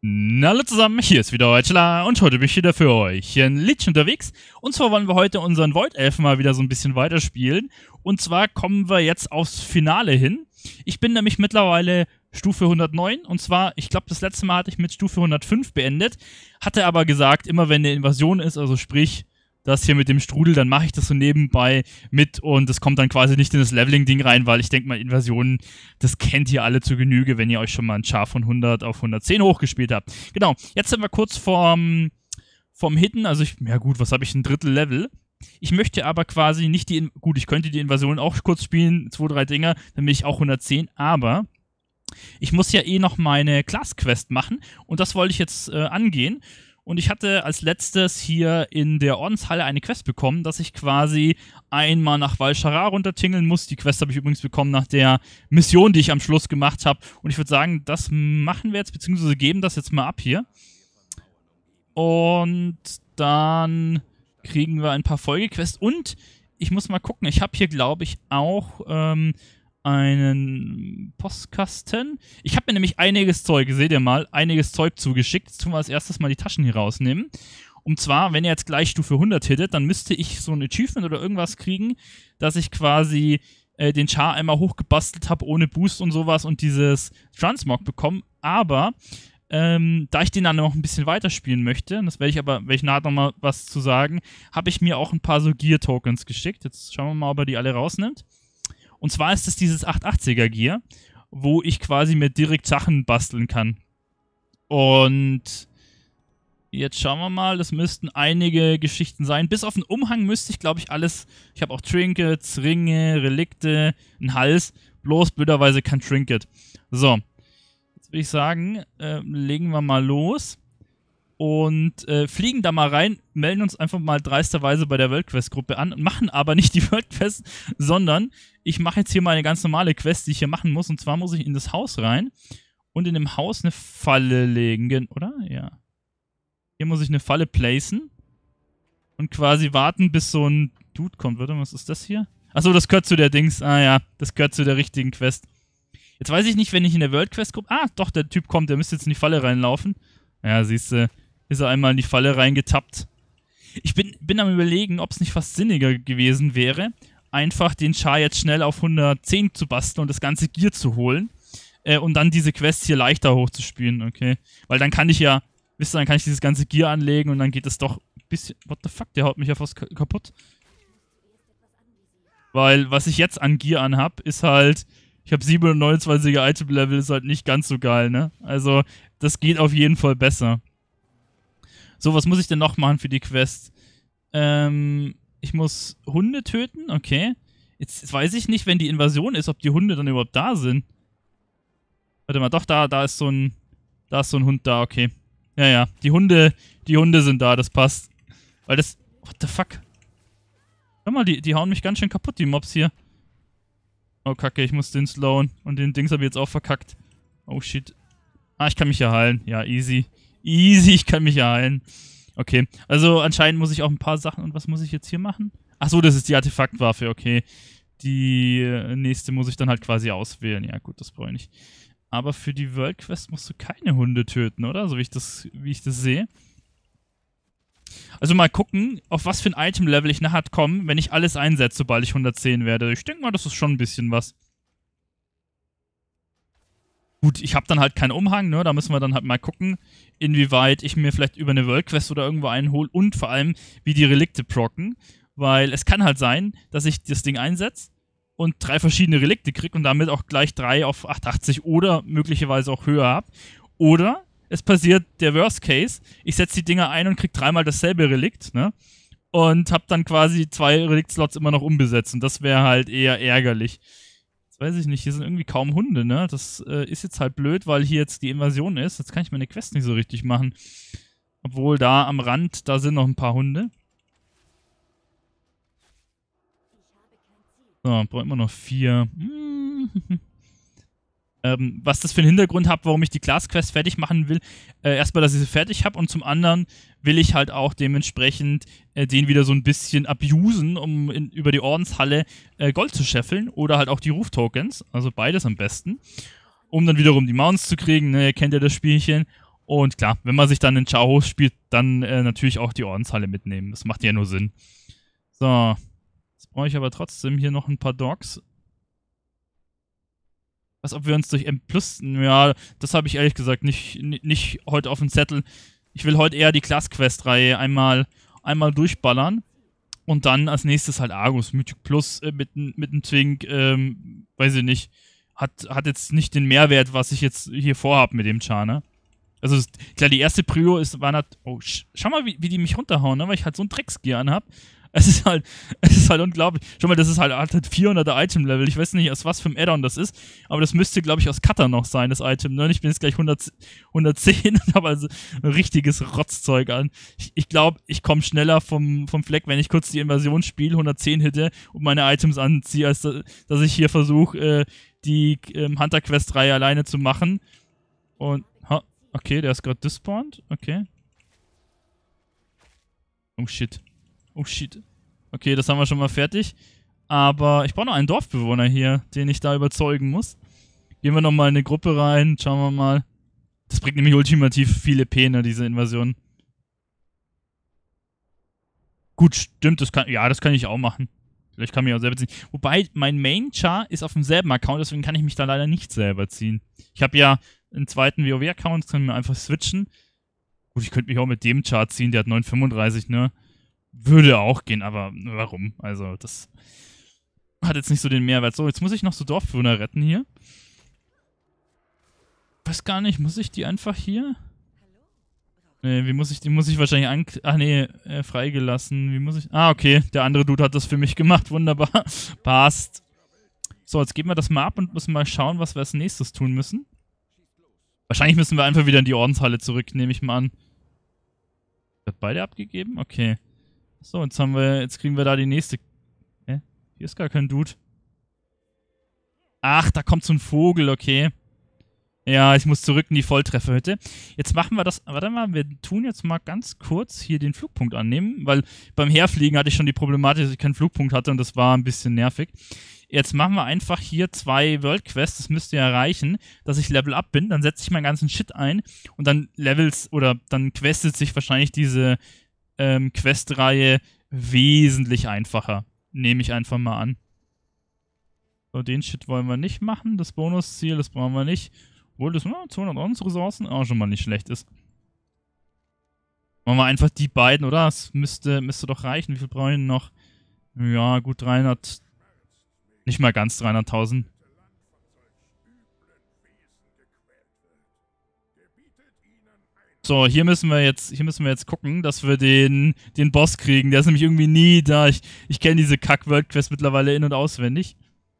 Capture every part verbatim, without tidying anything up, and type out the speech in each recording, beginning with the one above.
Na, hallo zusammen, hier ist wieder Deutschler und heute bin ich wieder für euch ein Liedchen unterwegs. Und zwar wollen wir heute unseren Void-Elfen mal wieder so ein bisschen weiterspielen. Und zwar kommen wir jetzt aufs Finale hin. Ich bin nämlich mittlerweile Stufe hundertneun und zwar, ich glaube, das letzte Mal hatte ich mit Stufe hundertfünf beendet. Hatte aber gesagt, immer wenn eine Invasion ist, also sprich das hier mit dem Strudel, dann mache ich das so nebenbei mit und das kommt dann quasi nicht in das Leveling-Ding rein, weil ich denke mal, Invasionen, das kennt ihr alle zu Genüge, wenn ihr euch schon mal ein Char von hundert auf hundertzehn hochgespielt habt. Genau, jetzt sind wir kurz vorm, vorm Hidden, also ich, ja gut, was habe ich, ein Drittel Level. Ich möchte aber quasi nicht die, gut, ich könnte die Invasion auch kurz spielen, zwei, drei Dinger, dann bin ich auch hundertzehn, aber ich muss ja eh noch meine Class-Quest machen und das wollte ich jetzt äh, angehen. Und ich hatte als letztes hier in der Ordenshalle eine Quest bekommen, dass ich quasi einmal nach Val'sharah runtertingeln muss. Die Quest habe ich übrigens bekommen nach der Mission, die ich am Schluss gemacht habe. Und ich würde sagen, das machen wir jetzt, beziehungsweise geben das jetzt mal ab hier. Und dann kriegen wir ein paar Folgequests. Und ich muss mal gucken, ich habe hier, glaube ich, auch ähm, einen Postkasten. Ich habe mir nämlich einiges Zeug, seht ihr mal, einiges Zeug zugeschickt. Jetzt tun wir als erstes mal die Taschen hier rausnehmen. Und zwar, wenn ihr jetzt gleich Stufe hundert hittet, dann müsste ich so ein Achievement oder irgendwas kriegen, dass ich quasi äh, den Char einmal hochgebastelt habe, ohne Boost und sowas und dieses Transmog bekommen. Aber ähm, da ich den dann noch ein bisschen weiterspielen möchte, das werde ich aber, werde ich nachher nochmal was zu sagen, habe ich mir auch ein paar so Gear-Tokens geschickt. Jetzt schauen wir mal, ob er die alle rausnimmt. Und zwar ist es dieses achthundertachtziger Gear, wo ich quasi mir direkt Sachen basteln kann. Und jetzt schauen wir mal, das müssten einige Geschichten sein. Bis auf den Umhang müsste ich, glaube ich, alles... Ich habe auch Trinkets, Ringe, Relikte, einen Hals. Bloß blöderweise kein Trinket. So, jetzt würde ich sagen, äh, legen wir mal los. Und äh, fliegen da mal rein, melden uns einfach mal dreisterweise bei der World-Quest-Gruppe an, machen aber nicht die World-Quest, sondern ich mache jetzt hier mal eine ganz normale Quest, die ich hier machen muss. Und zwar muss ich in das Haus rein und in dem Haus eine Falle legen, oder? Ja. Hier muss ich eine Falle placen und quasi warten, bis so ein Dude kommt. Warte mal, was ist das hier? Achso, das gehört zu der Dings. Ah ja, das gehört zu der richtigen Quest. Jetzt weiß ich nicht, wenn ich in der World-Quest-Gruppe... Ah, doch, der Typ kommt, der müsste jetzt in die Falle reinlaufen. Ja, siehst du... Ist er einmal in die Falle reingetappt. Ich bin, bin am Überlegen, ob es nicht fast sinniger gewesen wäre, einfach den Char jetzt schnell auf hundertzehn zu basteln und das ganze Gear zu holen äh, und dann diese Quests hier leichter hochzuspielen, okay? Weil dann kann ich ja, wisst ihr, dann kann ich dieses ganze Gear anlegen und dann geht es doch ein bisschen... What the fuck, der haut mich ja fast kaputt. Weil was ich jetzt an Gear anhab, ist halt... Ich habe siebenundneunundzwanziger Item-Level, ist halt nicht ganz so geil, ne? Also, das geht auf jeden Fall besser. So, was muss ich denn noch machen für die Quest? Ähm, ich muss Hunde töten? Okay. Jetzt, jetzt weiß ich nicht, wenn die Invasion ist, ob die Hunde dann überhaupt da sind. Warte mal, doch, da, da ist so ein, da ist so ein Hund da, okay. Ja, ja, die Hunde, die Hunde sind da, das passt. Weil das, what the fuck? Hör mal, die, die hauen mich ganz schön kaputt, die Mobs hier. Oh, kacke, ich muss den slowen. Und den Dings habe ich jetzt auch verkackt. Oh, shit. Ah, ich kann mich ja heilen. Ja, easy. Easy, ich kann mich ja heilen. Okay, also anscheinend muss ich auch ein paar Sachen... Und was muss ich jetzt hier machen? Achso, das ist die Artefaktwaffe, okay. Die nächste muss ich dann halt quasi auswählen. Ja gut, das brauche ich nicht. Aber für die World Quest musst du keine Hunde töten, oder? So wie ich das, wie ich das sehe. Also mal gucken, auf was für ein Item-Level ich nachher komme, wenn ich alles einsetze, sobald ich hundertzehn werde. Ich denke mal, das ist schon ein bisschen was. Gut, ich habe dann halt keinen Umhang, ne? Da müssen wir dann halt mal gucken, inwieweit ich mir vielleicht über eine World Quest oder irgendwo einhole und vor allem, wie die Relikte procken. Weil es kann halt sein, dass ich das Ding einsetze und drei verschiedene Relikte kriege und damit auch gleich drei auf achthundertachtzig oder möglicherweise auch höher habe. Oder es passiert der Worst Case, ich setze die Dinger ein und kriege dreimal dasselbe Relikt, ne? Und habe dann quasi zwei Relikt-Slots immer noch unbesetzt und das wäre halt eher ärgerlich. Weiß ich nicht, hier sind irgendwie kaum Hunde, ne? Das äh, ist jetzt halt blöd, weil hier jetzt die Invasion ist. Jetzt kann ich meine Quest nicht so richtig machen. Obwohl da am Rand, da sind noch ein paar Hunde. So, brauchen wir noch vier. ähm, was das für einen Hintergrund hat, warum ich die Class-Quest fertig machen will. Äh, erstmal, dass ich sie fertig habe und zum anderen will ich halt auch dementsprechend äh, den wieder so ein bisschen abusen, um in, über die Ordenshalle äh, Gold zu scheffeln oder halt auch die Ruf-Tokens, also beides am besten, um dann wiederum die Mounts zu kriegen, ne, ihr kennt ja das Spielchen. Und klar, wenn man sich dann in Char hochspielt, dann äh, natürlich auch die Ordenshalle mitnehmen. Das macht ja nur Sinn. So. Jetzt brauche ich aber trotzdem hier noch ein paar Dogs. Was, ob wir uns durch M plus... Ja, das habe ich ehrlich gesagt nicht, nicht heute auf dem Zettel. Ich will heute eher die Class-Quest-Reihe einmal, einmal durchballern. Und dann als nächstes halt Argus. Mythic Plus äh, mit, mit einem Twink, ähm, weiß ich nicht. Hat, hat jetzt nicht den Mehrwert, was ich jetzt hier vorhabe mit dem Char, ne? Also, ist, klar, die erste Prio ist, war halt, oh, sch schau mal, wie, wie die mich runterhauen, ne? Weil ich halt so ein Drecksgear anhab. Es ist halt, es ist halt unglaublich. Schau mal, das ist halt, halt vierhunderter Item-Level. Ich weiß nicht, aus was für einem Add-on das ist, aber das müsste, glaube ich, aus Cutter noch sein, das Item. Ne? Ich bin jetzt gleich hundert, hundertzehn und habe also ein richtiges Rotzzeug an. Ich, ich glaube, ich komme schneller vom, vom Fleck, wenn ich kurz die Invasion spiele, hundertzehn hitte und meine Items anziehe, als da, dass ich hier versuche, äh, die ähm, Hunter-Quest-Reihe alleine zu machen. Und, ha, okay, der ist gerade despawned. Okay. Oh, shit. Oh shit. Okay, das haben wir schon mal fertig. Aber ich brauche noch einen Dorfbewohner hier, den ich da überzeugen muss. Gehen wir nochmal in eine Gruppe rein, schauen wir mal. Das bringt nämlich ultimativ viele P, ne, diese Invasion. Gut, stimmt, das kann, ja, das kann ich auch machen. Vielleicht kann ich mich auch selber ziehen. Wobei, mein Main-Char ist auf demselben Account, deswegen kann ich mich da leider nicht selber ziehen. Ich habe ja einen zweiten WoW-Account, das können wir einfach switchen. Gut, ich könnte mich auch mit dem Char ziehen, der hat neun fünfunddreißig, ne. Würde auch gehen, aber warum? Also, das hat jetzt nicht so den Mehrwert. So, jetzt muss ich noch so Dorfbewohner retten hier. Weiß gar nicht, muss ich die einfach hier? Nee, wie muss ich die? Muss ich wahrscheinlich an... Ach nee, äh, freigelassen. Wie muss ich... Ah, okay, der andere Dude hat das für mich gemacht. Wunderbar. Passt. So, jetzt geben wir das mal ab und müssen mal schauen, was wir als nächstes tun müssen. Wahrscheinlich müssen wir einfach wieder in die Ordenshalle zurück, nehme ich mal an. Hat beide abgegeben? Okay. So, jetzt haben wir, jetzt kriegen wir da die nächste. Hä? Hier ist gar kein Dude. Ach, da kommt so ein Vogel, okay. Ja, ich muss zurück in die Volltrefferhütte. Jetzt machen wir das, warte mal, wir tun jetzt mal ganz kurz hier den Flugpunkt annehmen, weil beim Herfliegen hatte ich schon die Problematik, dass ich keinen Flugpunkt hatte und das war ein bisschen nervig. Jetzt machen wir einfach hier zwei World Quests, das müsste ja reichen, dass ich Level Up bin, dann setze ich meinen ganzen Shit ein und dann Levels, oder dann questet sich wahrscheinlich diese Ähm, Questreihe wesentlich einfacher. Nehme ich einfach mal an. So, den Shit wollen wir nicht machen. Das Bonusziel, das brauchen wir nicht. Obwohl das na, zweihundert Ressourcen auch schon mal nicht schlecht ist. Machen wir einfach die beiden, oder? Das müsste, müsste doch reichen. Wie viel brauchen wir noch? Ja, gut dreihundert. Nicht mal ganz dreihunderttausend. So, hier müssen wir jetzt, hier müssen wir jetzt gucken, dass wir den, den Boss kriegen. Der ist nämlich irgendwie nie da. Ich, ich kenne diese Kack-World-Quest mittlerweile in- und auswendig.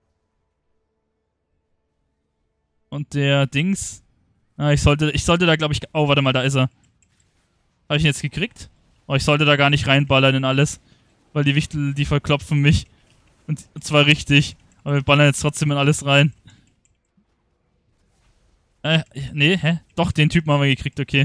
Und der Dings. Ah, ich sollte, ich sollte da, glaube ich. Oh, warte mal, da ist er. Habe ich ihn jetzt gekriegt? Oh, ich sollte da gar nicht reinballern in alles. Weil die Wichtel, die verklopfen mich. Und zwar richtig. Aber wir ballern jetzt trotzdem in alles rein. Äh, nee, hä? Doch, den Typen haben wir gekriegt, okay.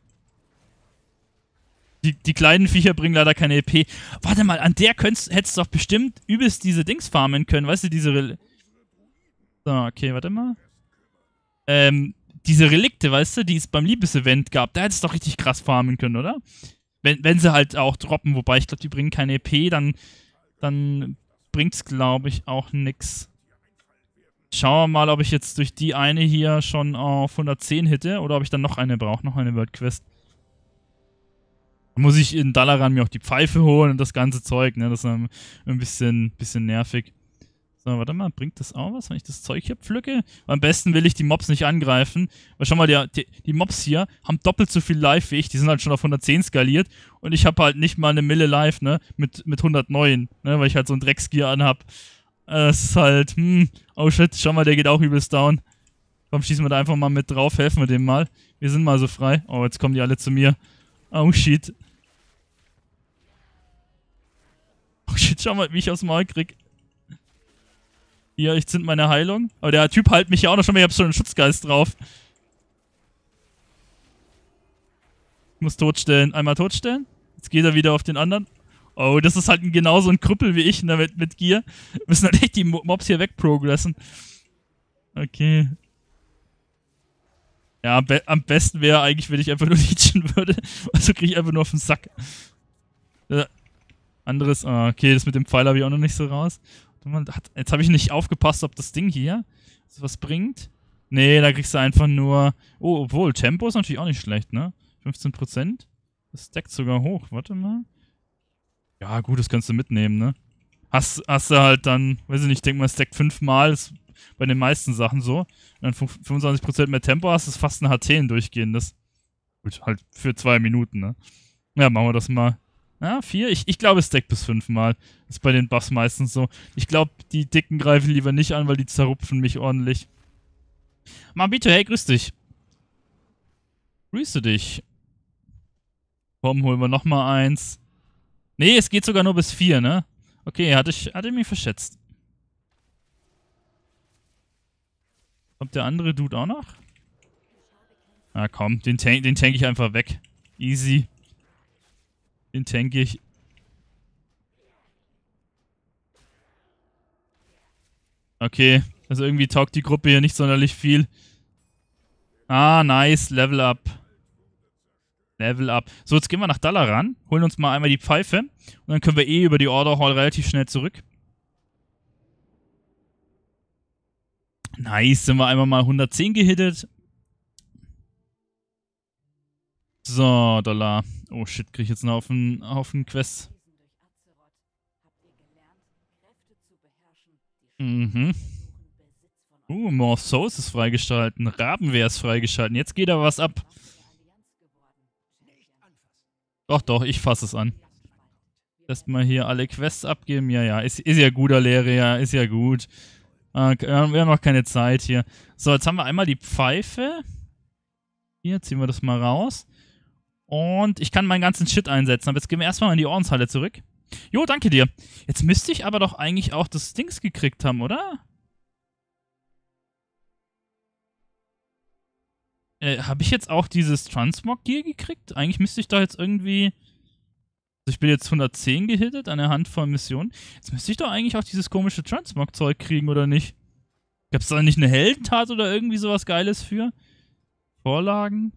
Die, die kleinen Viecher bringen leider keine E P. Warte mal, an der könntest, hättest du doch bestimmt übelst diese Dings farmen können. Weißt du, diese... Rel so, okay, warte mal. Ähm, diese Relikte, weißt du, die es beim Liebesevent gab, da hättest du doch richtig krass farmen können, oder? Wenn, wenn sie halt auch droppen, wobei ich glaube, die bringen keine E P, dann, dann bringt's, glaube ich, auch nix. Schauen wir mal, ob ich jetzt durch die eine hier schon auf hundertzehn hitte oder ob ich dann noch eine brauche, noch eine World Quest. Dann muss ich in Dalaran mir auch die Pfeife holen und das ganze Zeug, ne? Das ist ein bisschen, bisschen nervig. So, warte mal, bringt das auch was, wenn ich das Zeug hier pflücke? Am besten will ich die Mobs nicht angreifen, weil schau mal, die, die, die Mobs hier haben doppelt so viel Life wie ich, die sind halt schon auf hundertzehn skaliert und ich habe halt nicht mal eine Mille Life, ne? Mit, mit hundertneun, ne? Weil ich halt so ein Drecksgear anhab. Das ist halt, hm, oh shit, schau mal, der geht auch übelst down. Komm, schießen wir da einfach mal mit drauf, helfen wir dem mal. Wir sind mal so frei. Oh, jetzt kommen die alle zu mir. Oh shit. Oh shit, schau mal, wie ich aufs Maul krieg. Hier, ich zünd meine Heilung. Aber der Typ halt mich ja auch noch schon mal, ich hab schon einen Schutzgeist drauf. Ich muss totstellen. Einmal totstellen. Jetzt geht er wieder auf den anderen. Oh, das ist halt genauso ein Krüppel wie ich, ne, mit, mit Gear. Wir müssen halt echt die Mobs hier wegprogressen. Okay. Ja, am, be am besten wäre eigentlich, wenn ich einfach nur leechen würde. Also kriege ich einfach nur auf den Sack. Äh, anderes, ah, okay, das mit dem Pfeil habe ich auch noch nicht so raus. Jetzt habe ich nicht aufgepasst, ob das Ding hier was bringt. Nee, da kriegst du einfach nur... Oh, obwohl, Tempo ist natürlich auch nicht schlecht, ne? fünfzehn Prozent. Das stackt sogar hoch, warte mal. Ja, gut, das kannst du mitnehmen, ne? Hast, hast du halt dann, weiß ich nicht, ich denke mal, es stackt fünfmal, ist bei den meisten Sachen so. Und dann fünfundzwanzig Prozent mehr Tempo hast, ist fast ein H T durchgehendes. Gut, halt für zwei Minuten, ne? Ja, machen wir das mal. Ja, vier? Ich, ich glaube, es stackt bis fünfmal. Ist bei den Buffs meistens so. Ich glaube, die Dicken greifen lieber nicht an, weil die zerrupfen mich ordentlich. Mabito, hey, grüß dich. Grüße dich. Komm, holen wir nochmal eins. Nee, es geht sogar nur bis vier, ne? Okay, hatte ich, hatte ich mich verschätzt. Kommt der andere Dude auch noch? Ah, komm, den tank, den tank ich einfach weg. Easy. Den tanke ich. Okay, also irgendwie taugt die Gruppe hier nicht sonderlich viel. Ah, nice, Level up. Level up. So, jetzt gehen wir nach Dalaran, holen uns mal einmal die Pfeife und dann können wir eh über die Order Hall relativ schnell zurück. Nice, sind wir einmal mal hundertzehn gehittet. So, Dollar. Oh shit, krieg ich jetzt einen Haufen, Haufen Quests. Mhm. Uh, More Souls ist freigeschalten. Rabenwehr ist freigeschalten. Jetzt geht aber was ab. Doch, doch, ich fasse es an. Erstmal hier alle Quests abgeben. Ja, ja, ist, ist ja gut, Alere, ja, ist ja gut. Äh, wir haben noch keine Zeit hier. So, jetzt haben wir einmal die Pfeife. Hier, ziehen wir das mal raus. Und ich kann meinen ganzen Shit einsetzen. Aber jetzt gehen wir erstmal in die Ordenshalle zurück. Jo, danke dir. Jetzt müsste ich aber doch eigentlich auch das Dings gekriegt haben, oder? Äh, habe ich jetzt auch dieses Transmog-Gear gekriegt? Eigentlich müsste ich da jetzt irgendwie... Also ich bin jetzt hundertzehn gehittet an der Handvoll Missionen. Jetzt müsste ich doch eigentlich auch dieses komische Transmog-Zeug kriegen, oder nicht? Gab es da nicht eine Heldentat oder irgendwie sowas Geiles für? Vorlagen?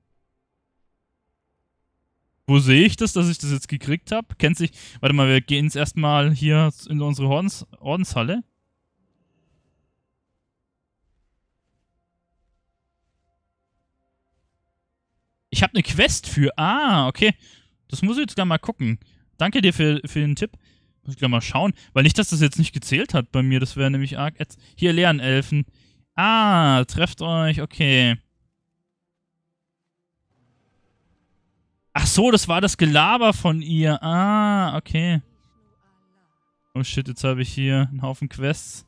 Wo sehe ich das, dass ich das jetzt gekriegt habe? Kennt sich... Warte mal, wir gehen jetzt erstmal hier in unsere Ordens Ordenshalle. Ich habe eine Quest für... Ah, okay. Das muss ich jetzt gleich mal gucken. Danke dir für, für den Tipp. Muss ich gleich mal schauen. Weil nicht, dass das jetzt nicht gezählt hat bei mir. Das wäre nämlich arg... Hier, Lernelfen. Ah, trefft euch. Okay. Ach so, das war das Gelaber von ihr. Ah, okay. Oh shit, jetzt habe ich hier einen Haufen Quests.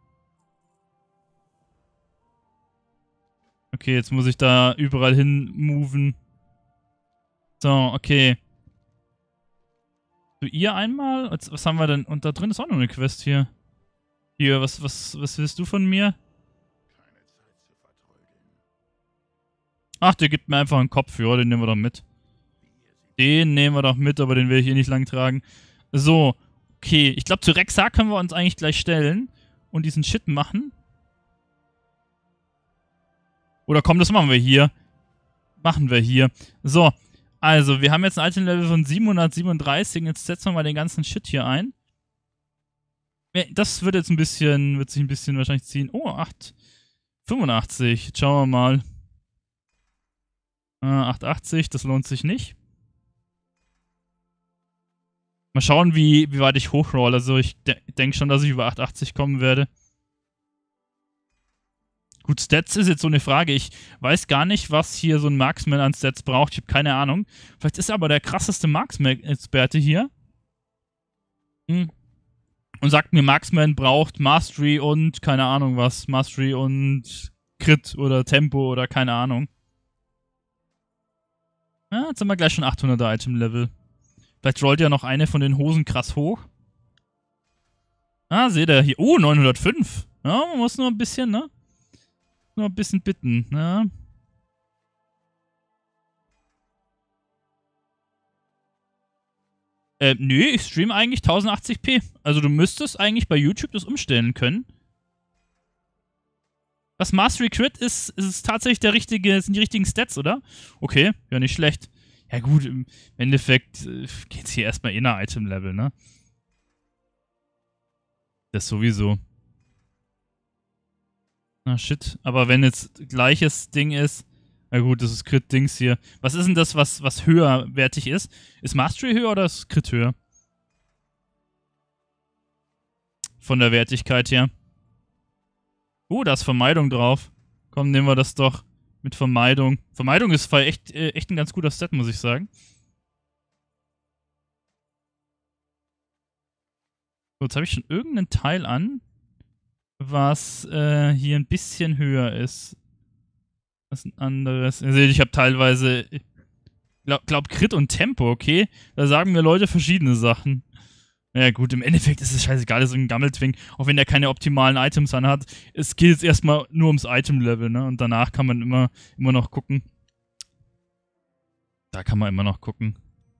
Okay, jetzt muss ich da überall hin moven. So, okay. Zu ihr einmal? Jetzt, was haben wir denn? Und da drin ist auch noch eine Quest hier. Hier, was, was, was willst du von mir? Ach, der gibt mir einfach einen Kopfhörer, den nehmen wir doch mit. Den nehmen wir doch mit, aber den will ich eh nicht lang tragen. So, okay. Ich glaube, zu Rexar können wir uns eigentlich gleich stellen und diesen Shit machen. Oder komm, das machen wir hier. Machen wir hier. So, also, wir haben jetzt ein Item-Level von siebenhundertsiebenunddreißig. Jetzt setzen wir mal den ganzen Shit hier ein. Das wird jetzt ein bisschen, wird sich ein bisschen wahrscheinlich ziehen. Oh, acht. fünfundachtzig. Jetzt schauen wir mal. Äh, achtundachtzig, das lohnt sich nicht. Mal schauen, wie, wie weit ich hochroll. Also ich de denke schon, dass ich über achtundachtzig kommen werde. Gut, Stats ist jetzt so eine Frage. Ich weiß gar nicht, was hier so ein Marksman an Stats braucht. Ich habe keine Ahnung. Vielleicht ist er aber der krasseste Marksman-Experte hier. Hm. Und sagt mir, Marksman braucht Mastery und keine Ahnung was. Mastery und Crit oder Tempo oder keine Ahnung. Ja, jetzt haben wir gleich schon achthunderter Item-Level. Vielleicht rollt ja noch eine von den Hosen krass hoch. Ah, seht ihr hier. Oh, neunhundertfünf. Ja, man muss nur ein bisschen, ne? Nur ein bisschen bitten, ne? Äh, nö, ich streame eigentlich tausendachtzig p. Also du müsstest eigentlich bei YouTube das umstellen können. Was Mastery Crit ist, ist es tatsächlich der richtige, sind die richtigen Stats, oder? Okay, ja, nicht schlecht. Ja gut, im Endeffekt äh, geht's hier erstmal in der Item-Level, ne? Das sowieso. Na shit, aber wenn jetzt gleiches Ding ist, na gut, das ist Crit-Dings hier. Was ist denn das, was, was höherwertig ist? Ist Mastery höher oder ist Crit höher? Von der Wertigkeit her. Oh, da ist Vermeidung drauf. Komm, nehmen wir das doch mit Vermeidung. Vermeidung ist echt, äh, echt ein ganz guter Stat, muss ich sagen. So, jetzt habe ich schon irgendeinen Teil an, was äh, hier ein bisschen höher ist. Was ein anderes. Ihr seht, ich habe teilweise, ich glaub, glaub Crit und Tempo, okay? Da sagen mir Leute verschiedene Sachen. Ja gut, im Endeffekt ist es scheißegal, das ist ein Gammeltwing, auch wenn der keine optimalen Items anhat. Es geht jetzt erstmal nur ums Item-Level, ne? Und danach kann man immer, immer noch gucken. Da kann man immer noch gucken.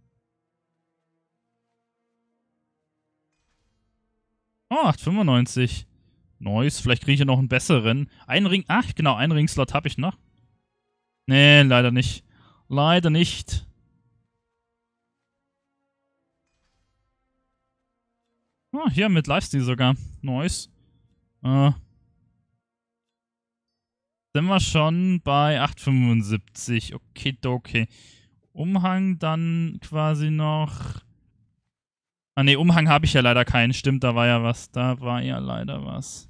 Oh, acht fünfundneunzig. Nice, vielleicht kriege ich ja noch einen besseren. Einen Ring, ach genau, einen Ringslot habe ich noch. Nee, leider nicht. Leider nicht. Oh, hier mit Lifesteal sogar. Nice. Äh. Sind wir schon bei acht fünfundsiebzig. Okay, okay. Umhang dann quasi noch. Ah ne, Umhang habe ich ja leider keinen. Stimmt, da war ja was. Da war ja leider was.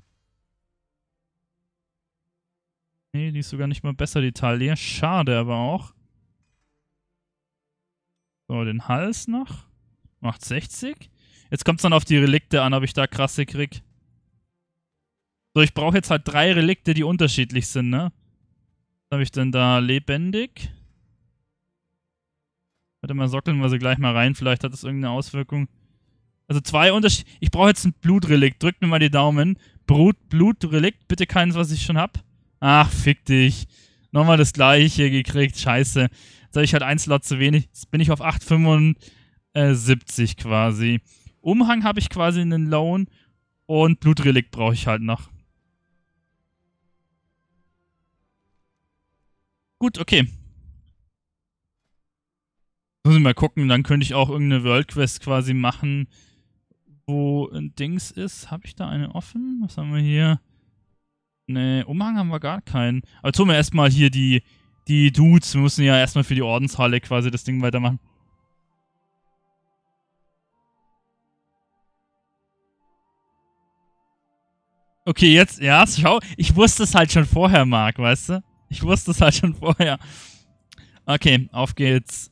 Nee, die ist sogar nicht mal besser, die Taille. Schade aber auch. So, den Hals noch. Macht sechzig. Jetzt kommt es dann auf die Relikte an, ob ich da krasse krieg. So, ich brauche jetzt halt drei Relikte, die unterschiedlich sind, ne? Was habe ich denn da? Lebendig. Warte mal, sockeln wir sie gleich mal rein. Vielleicht hat das irgendeine Auswirkung. Also zwei Unterschiede. Ich brauche jetzt ein Blutrelikt. Drückt mir mal die Daumen. Brut, Blutrelikt. Bitte keins, was ich schon hab. Ach, fick dich. Nochmal das gleiche gekriegt. Scheiße. Jetzt habe ich halt ein Slot zu wenig. Jetzt bin ich auf acht fünfundsiebzig quasi. Umhang habe ich quasi einen Loan. Und Blutrelikt brauche ich halt noch. Gut, okay. Muss ich mal gucken, dann könnte ich auch irgendeine World Quest quasi machen, wo ein Dings ist. Habe ich da eine offen? Was haben wir hier? Ne, Umhang haben wir gar keinen. Aber tun wir erstmal hier die, die Dudes. Wir müssen ja erstmal für die Ordenshalle quasi das Ding weitermachen. Okay, jetzt, ja, schau. Ich wusste es halt schon vorher, Marc, weißt du? Ich wusste es halt schon vorher. Okay, auf geht's.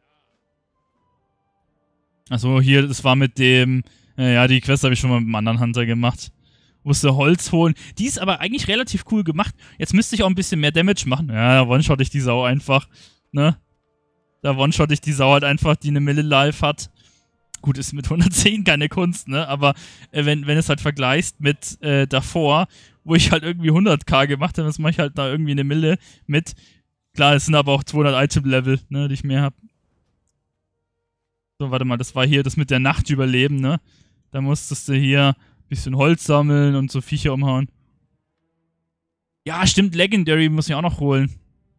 Achso, hier, das war mit dem. Äh, ja, die Quest habe ich schon mal mit einem anderen Hunter gemacht. Musste Holz holen. Die ist aber eigentlich relativ cool gemacht. Jetzt müsste ich auch ein bisschen mehr Damage machen. Ja, da one-shot ich die Sau einfach. Ne? Da one-shot ich die Sau halt einfach, die eine Mille Life hat. Gut, ist mit hundertzehn keine Kunst, ne? Aber äh, wenn, wenn es halt vergleichst mit äh, davor, wo ich halt irgendwie hunderttausend gemacht habe, das mache ich halt da irgendwie eine Mille mit. Klar, es sind aber auch zweihundert Item-Level, ne, die ich mehr habe. So, warte mal, das war hier das mit der Nacht überleben, ne? Da musstest du hier ein bisschen Holz sammeln und so Viecher umhauen. Ja, stimmt, Legendary muss ich auch noch holen.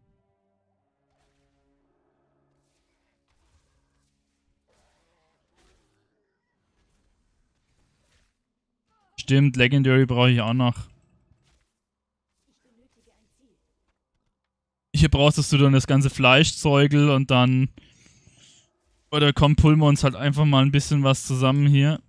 Stimmt, Legendary brauche ich auch noch. Hier brauchst du dann das ganze Fleischzeugel und dann. Oder komm, pullen wir uns halt einfach mal ein bisschen was zusammen hier.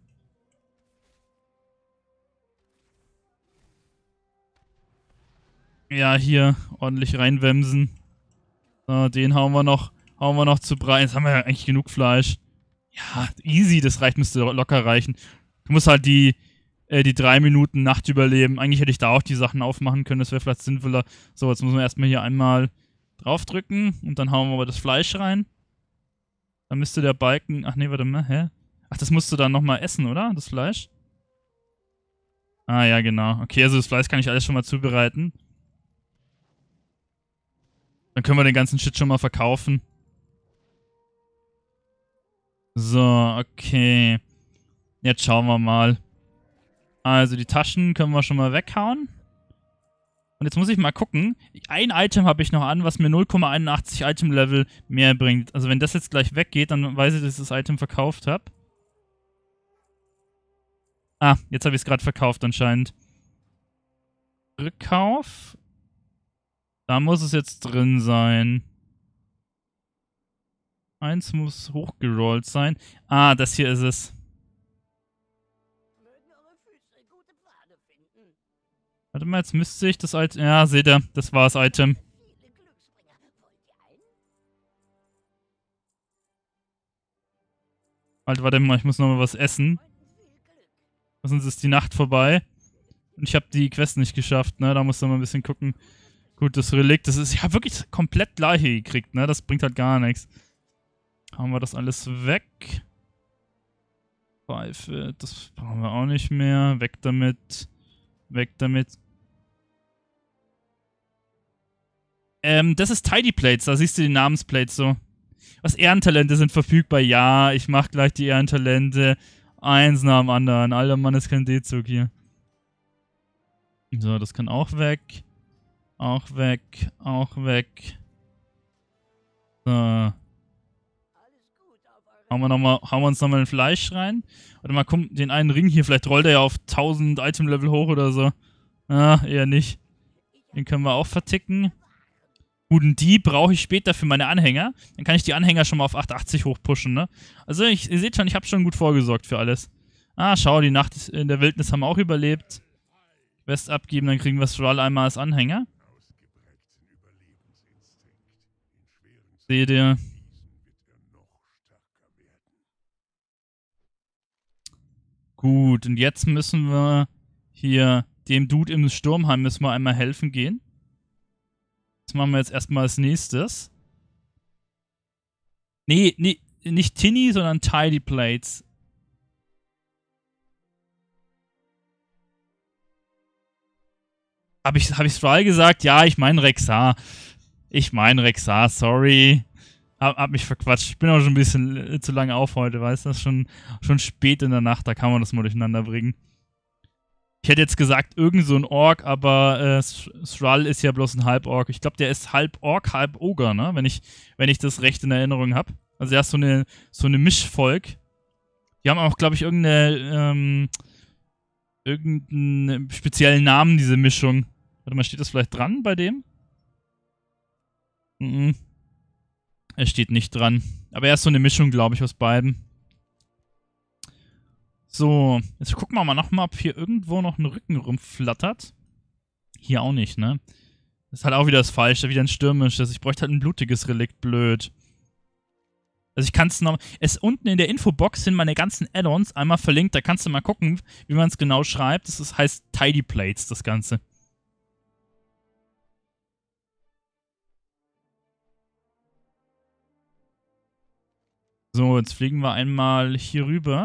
Ja, hier ordentlich reinwemsen. So, den hauen wir noch, hauen wir noch zu Brei. Jetzt haben wir ja eigentlich genug Fleisch. Ja, easy, das reicht, müsste locker reichen. Du musst halt die, äh, die drei Minuten Nacht überleben. Eigentlich hätte ich da auch die Sachen aufmachen können, das wäre vielleicht sinnvoller. So, jetzt müssen wir erstmal hier einmal draufdrücken und dann hauen wir mal das Fleisch rein. Dann müsste der Balken. Ach nee, warte mal, hä? Ach, das musst du dann nochmal essen, oder? Das Fleisch? Ah, ja, genau. Okay, also das Fleisch kann ich alles schon mal zubereiten. Dann können wir den ganzen Shit schon mal verkaufen. So, okay. Jetzt schauen wir mal. Also die Taschen können wir schon mal weghauen. Und jetzt muss ich mal gucken. Ein Item habe ich noch an, was mir null Komma einundachtzig Item-Level mehr bringt. Also wenn das jetzt gleich weggeht, dann weiß ich, dass ich das Item verkauft habe. Ah, jetzt habe ich es gerade verkauft anscheinend. Rückkauf. Da muss es jetzt drin sein. Eins muss hochgerollt sein. Ah, das hier ist es. Warte mal, jetzt müsste ich das Item... Ja, seht ihr, das war das Item. Warte, warte mal, ich muss noch mal was essen. Sonst ist die Nacht vorbei. Und ich habe die Quest nicht geschafft, ne? Da musst du mal ein bisschen gucken. Gut, das Relikt, das ist ja wirklich komplett gleiche gekriegt, ne? Das bringt halt gar nichts. Haben wir das alles weg. Pfeife, das brauchen wir auch nicht mehr. Weg damit. Weg damit. Ähm, das ist Tidy Plates, da siehst du die Namensplates so. Was Ehrentalente sind verfügbar? Ja, ich mach gleich die Ehrentalente. Eins nach dem anderen. Alter Mann, ist kein D-Zug hier. So, das kann auch weg. Auch weg. Auch weg. So. Hauen wir, noch mal, hauen wir uns nochmal ein Fleisch rein. Warte mal, komm, den einen Ring hier, vielleicht rollt er ja auf tausend Item-Level hoch oder so. Ah, eher nicht. Den können wir auch verticken. Gut, und die brauche ich später für meine Anhänger. Dann kann ich die Anhänger schon mal auf achthundertachtzig hochpushen, ne? Also, ich, ihr seht schon, ich habe schon gut vorgesorgt für alles. Ah, schau, die Nacht in der Wildnis haben wir auch überlebt. Quest abgeben, dann kriegen wir Thrall einmal als Anhänger. Seht ihr? Gut, und jetzt müssen wir hier dem Dude im Sturmheim müssen wir einmal helfen gehen. Das machen wir jetzt erstmal als nächstes. Nee, nee, nicht Tinny, sondern Tidy Plates. Hab ich, hab ich Thrall gesagt? Ja, ich meine Rexar. Ich meine Rexar, sorry. Hab, hab mich verquatscht. Ich bin auch schon ein bisschen äh, zu lange auf heute, weißt du? Das ist schon, schon spät in der Nacht, da kann man das mal durcheinander bringen. Ich hätte jetzt gesagt, irgend so ein Ork, aber äh, Thrall ist ja bloß ein Halbork. Ich glaube, der ist halb Ork, halb Ogre, ne? Wenn ich, wenn ich das recht in Erinnerung habe. Also er ist so eine, so eine Mischvolk. Die haben auch, glaube ich, irgendeine, ähm, irgendeinen speziellen Namen, diese Mischung. Warte mal, steht das vielleicht dran bei dem? Mhm. Es steht nicht dran. Aber er ist so eine Mischung, glaube ich, aus beiden. So, jetzt gucken wir mal nochmal, ob hier irgendwo noch ein Rücken rumflattert. Hier auch nicht, ne? Das ist halt auch wieder das Falsche, wieder ein stürmisches. Ich bräuchte halt ein blutiges Relikt, blöd. Also ich kann es noch... Es unten in der Infobox sind meine ganzen Add-ons einmal verlinkt. Da kannst du mal gucken, wie man es genau schreibt. Das ist, heißt Tidy Plates, das Ganze. So, jetzt fliegen wir einmal hier rüber.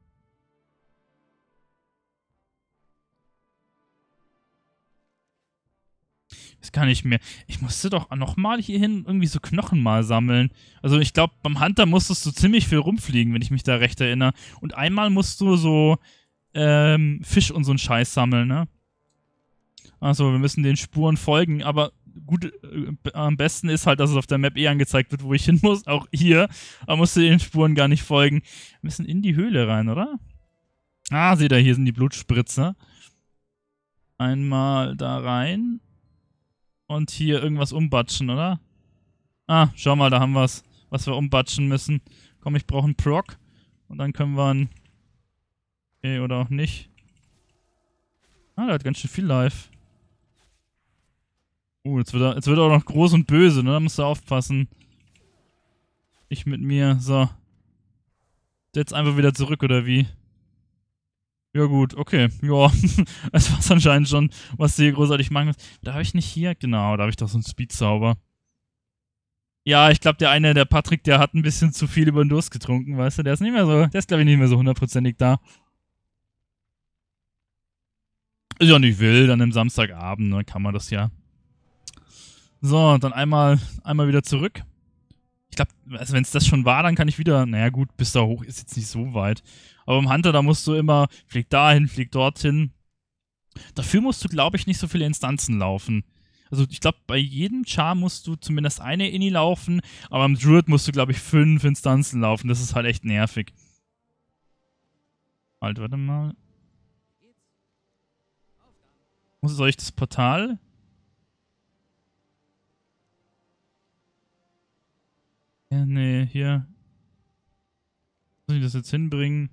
Das kann ich mehr. Ich musste doch nochmal hierhin irgendwie so Knochen mal sammeln. Also ich glaube, beim Hunter musstest du ziemlich viel rumfliegen, wenn ich mich da recht erinnere. Und einmal musst du so ähm, Fisch und so einen Scheiß sammeln, ne? Also wir müssen den Spuren folgen, aber gut, äh, am besten ist halt, dass es auf der Map eh angezeigt wird, wo ich hin muss. Auch hier. Aber musst du den Spuren gar nicht folgen. Wir müssen in die Höhle rein, oder? Ah, seht ihr, hier sind die Blutspritzer. Einmal da rein. Und hier irgendwas umbatschen, oder? Ah, schau mal, da haben wir es, was wir umbatschen müssen. Komm, ich brauche einen Proc. Und dann können wir einen... Okay, oder auch nicht. Ah, der hat ganz schön viel Life. Uh, jetzt wird er, jetzt wird er auch noch groß und böse, ne? Da musst du aufpassen. Ich mit mir, so. Jetzt einfach wieder zurück, oder wie? Ja gut, okay, ja. Das war's anscheinend schon, was du hier großartig machen musst. Da habe ich nicht hier, genau, da habe ich doch so einen Speed-Zauber. Ja, ich glaube, der eine, der Patrick, der hat ein bisschen zu viel über den Durst getrunken, weißt du? Der ist nicht mehr so, der ist, glaube ich, nicht mehr so hundertprozentig da. Ist ja nicht wild, an einem Samstagabend, ne, kann man das ja. So, dann einmal, einmal wieder zurück. Ich glaube, also wenn es das schon war, dann kann ich wieder, naja gut, bis da hoch ist jetzt nicht so weit. Aber im Hunter, da musst du immer, flieg dahin, flieg dorthin. Dafür musst du, glaube ich, nicht so viele Instanzen laufen. Also ich glaube, bei jedem Char musst du zumindest eine Inni laufen, aber am Druid musst du, glaube ich, fünf Instanzen laufen. Das ist halt echt nervig. Halt, warte mal. Soll ich das Portal? Ja, nee, hier. Muss ich das jetzt hinbringen?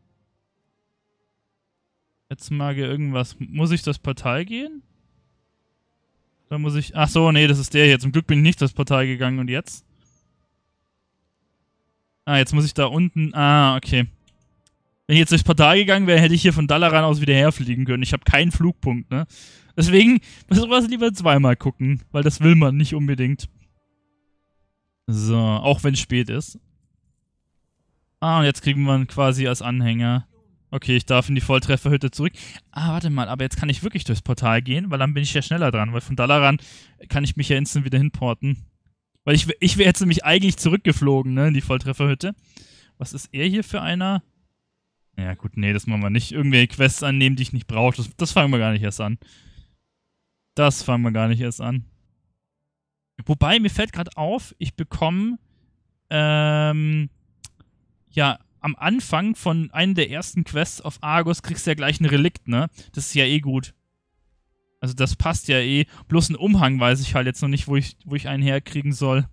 Jetzt mag irgendwas. Muss ich das Portal gehen? Oder muss ich... Ach so, nee, das ist der hier. Zum Glück bin ich nicht das Portal gegangen. Und jetzt? Ah, jetzt muss ich da unten... Ah, okay. Wenn ich jetzt durchs Portal gegangen wäre, hätte ich hier von Dalaran aus wieder herfliegen können. Ich habe keinen Flugpunkt, ne? Deswegen muss ich lieber zweimal gucken, weil das will man nicht unbedingt. So, auch wenn es spät ist. Ah, und jetzt kriegen wir ihn quasi als Anhänger. Okay, ich darf in die Volltrefferhütte zurück. Ah, warte mal, aber jetzt kann ich wirklich durchs Portal gehen, weil dann bin ich ja schneller dran, weil von Dalaran kann ich mich ja instant wieder hinporten. Weil ich, ich wäre jetzt nämlich eigentlich zurückgeflogen, ne, in die Volltrefferhütte. Was ist er hier für einer? Ja gut, nee, das machen wir nicht. Irgendwelche Quests annehmen, die ich nicht brauche. Das, das fangen wir gar nicht erst an. Das fangen wir gar nicht erst an. Wobei, mir fällt gerade auf, ich bekomme ähm, ja, am Anfang von einem der ersten Quests auf Argus kriegst du ja gleich ein Relikt, ne? Das ist ja eh gut. Also das passt ja eh. Bloß ein Umhang weiß ich halt jetzt noch nicht, wo ich, wo ich einen herkriegen soll.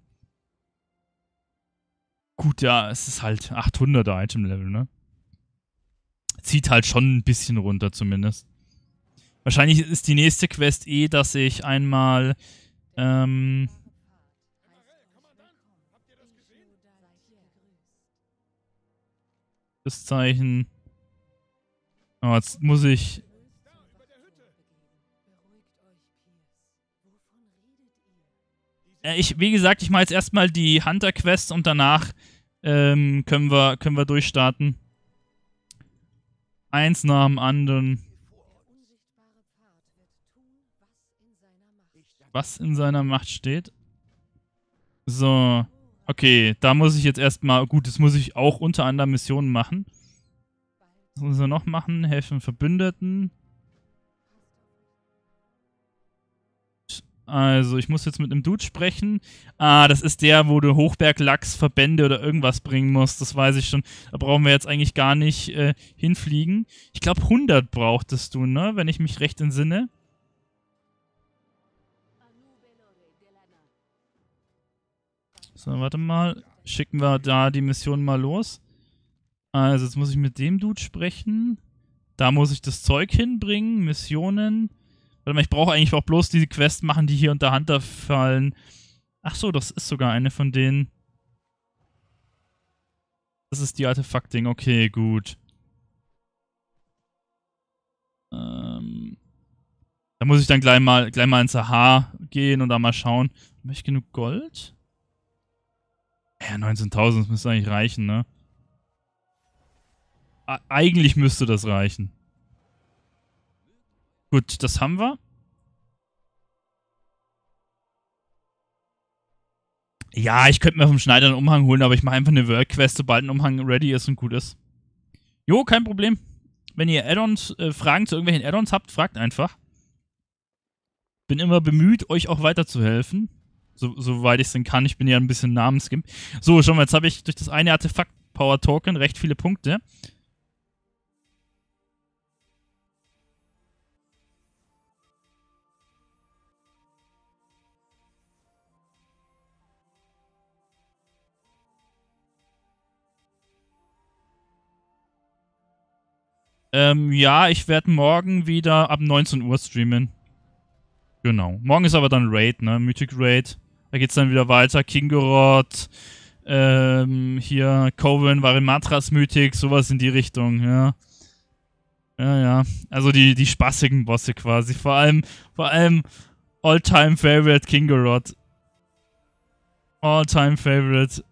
Gut, ja, es ist halt achthunderter Item-Level, ne? Zieht halt schon ein bisschen runter zumindest. Wahrscheinlich ist die nächste Quest eh, dass ich einmal ähm... das Zeichen... Oh, jetzt muss ich... Äh, ich, wie gesagt, ich mache jetzt erstmal die Hunter-Quest und danach ähm, können wir, können wir durchstarten. Eins nach dem anderen. Was in seiner Macht steht? So. Okay, da muss ich jetzt erstmal... Gut, das muss ich auch unter anderem Missionen machen. Was muss er noch machen? Helfen Verbündeten. Also, ich muss jetzt mit einem Dude sprechen. Ah, das ist der, wo du Hochberglachs, Verbände oder irgendwas bringen musst. Das weiß ich schon. Da brauchen wir jetzt eigentlich gar nicht äh, hinfliegen. Ich glaube, hundert brauchtest du, ne? Wenn ich mich recht entsinne. So, warte mal. Schicken wir da die Mission mal los. Also, jetzt muss ich mit dem Dude sprechen. Da muss ich das Zeug hinbringen. Missionen. Warte mal, ich brauche eigentlich auch bloß diese Quest machen, die hier unter Hunter fallen. Ach so, das ist sogar eine von denen. Das ist die Artefakt-Ding. Okay, gut. Ähm... Da muss ich dann gleich mal, gleich mal ins A H gehen und da mal schauen. Habe ich genug Gold? Ja, neunzehntausend, das müsste eigentlich reichen, ne? A- eigentlich müsste das reichen. Gut, das haben wir. Ja, ich könnte mir vom Schneider einen Umhang holen, aber ich mache einfach eine Work-Quest, sobald ein Umhang ready ist und gut ist. Jo, kein Problem. Wenn ihr Add-ons, äh, Fragen zu irgendwelchen Add-ons habt, fragt einfach. Bin immer bemüht, euch auch weiterzuhelfen. So, soweit ich es denn kann. Ich bin ja ein bisschen Namensgimp. So, schon mal, jetzt habe ich durch das eine Artefakt Power Token recht viele Punkte. Ähm, ja, ich werde morgen wieder ab neunzehn Uhr streamen. Genau. Morgen ist aber dann Raid, ne? Mythic Raid. Da geht's dann wieder weiter. Kingoroth, ähm, hier Coven, Varimatras Mythic, sowas in die Richtung, ja. Ja, ja. Also die, die spaßigen Bosse quasi. Vor allem, vor allem All-Time Favorite Kingoroth. All-Time Favorite.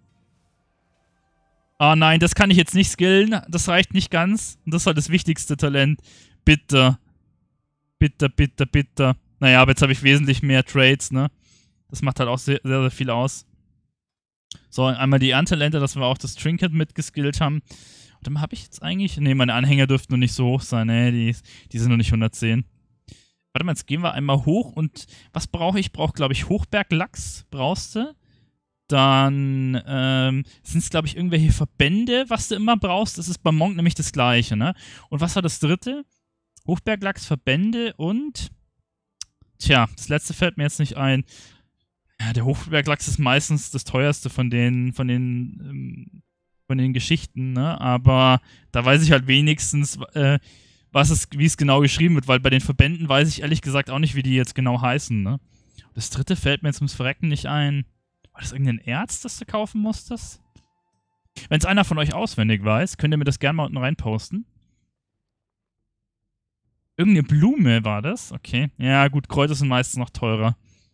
Oh nein, das kann ich jetzt nicht skillen. Das reicht nicht ganz. Und das ist halt das wichtigste Talent. Bitter. Bitter, bitter, bitter. Naja, aber jetzt habe ich wesentlich mehr Trades, ne? Das macht halt auch sehr, sehr, sehr viel aus. So, einmal die Erntalente, dass wir auch das Trinket mitgeskillt haben. Und dann habe ich jetzt eigentlich... Ne, meine Anhänger dürften noch nicht so hoch sein, ne? Die, die sind noch nicht hundertzehn. Warte mal, jetzt gehen wir einmal hoch und was brauche ich? Ich brauche, glaube ich, Hochberglachs brauchst du. Dann ähm, sind es, glaube ich, irgendwelche Verbände, was du immer brauchst. Das ist bei Monk nämlich das Gleiche, ne? Und was war das dritte? Hochberglachs, Verbände und tja, das letzte fällt mir jetzt nicht ein. Ja, der Hochberglachs ist meistens das teuerste von den, von den, ähm, von den Geschichten, ne? Aber da weiß ich halt wenigstens, äh, was es, wie es genau geschrieben wird, weil bei den Verbänden weiß ich ehrlich gesagt auch nicht, wie die jetzt genau heißen, ne? Das dritte fällt mir jetzt ums Verrecken nicht ein. War das irgendein Erz, das du kaufen musstest? Wenn es einer von euch auswendig weiß, könnt ihr mir das gerne mal unten rein posten. Irgendeine Blume war das? Okay. Ja, gut, Kräuter sind meistens noch teurer.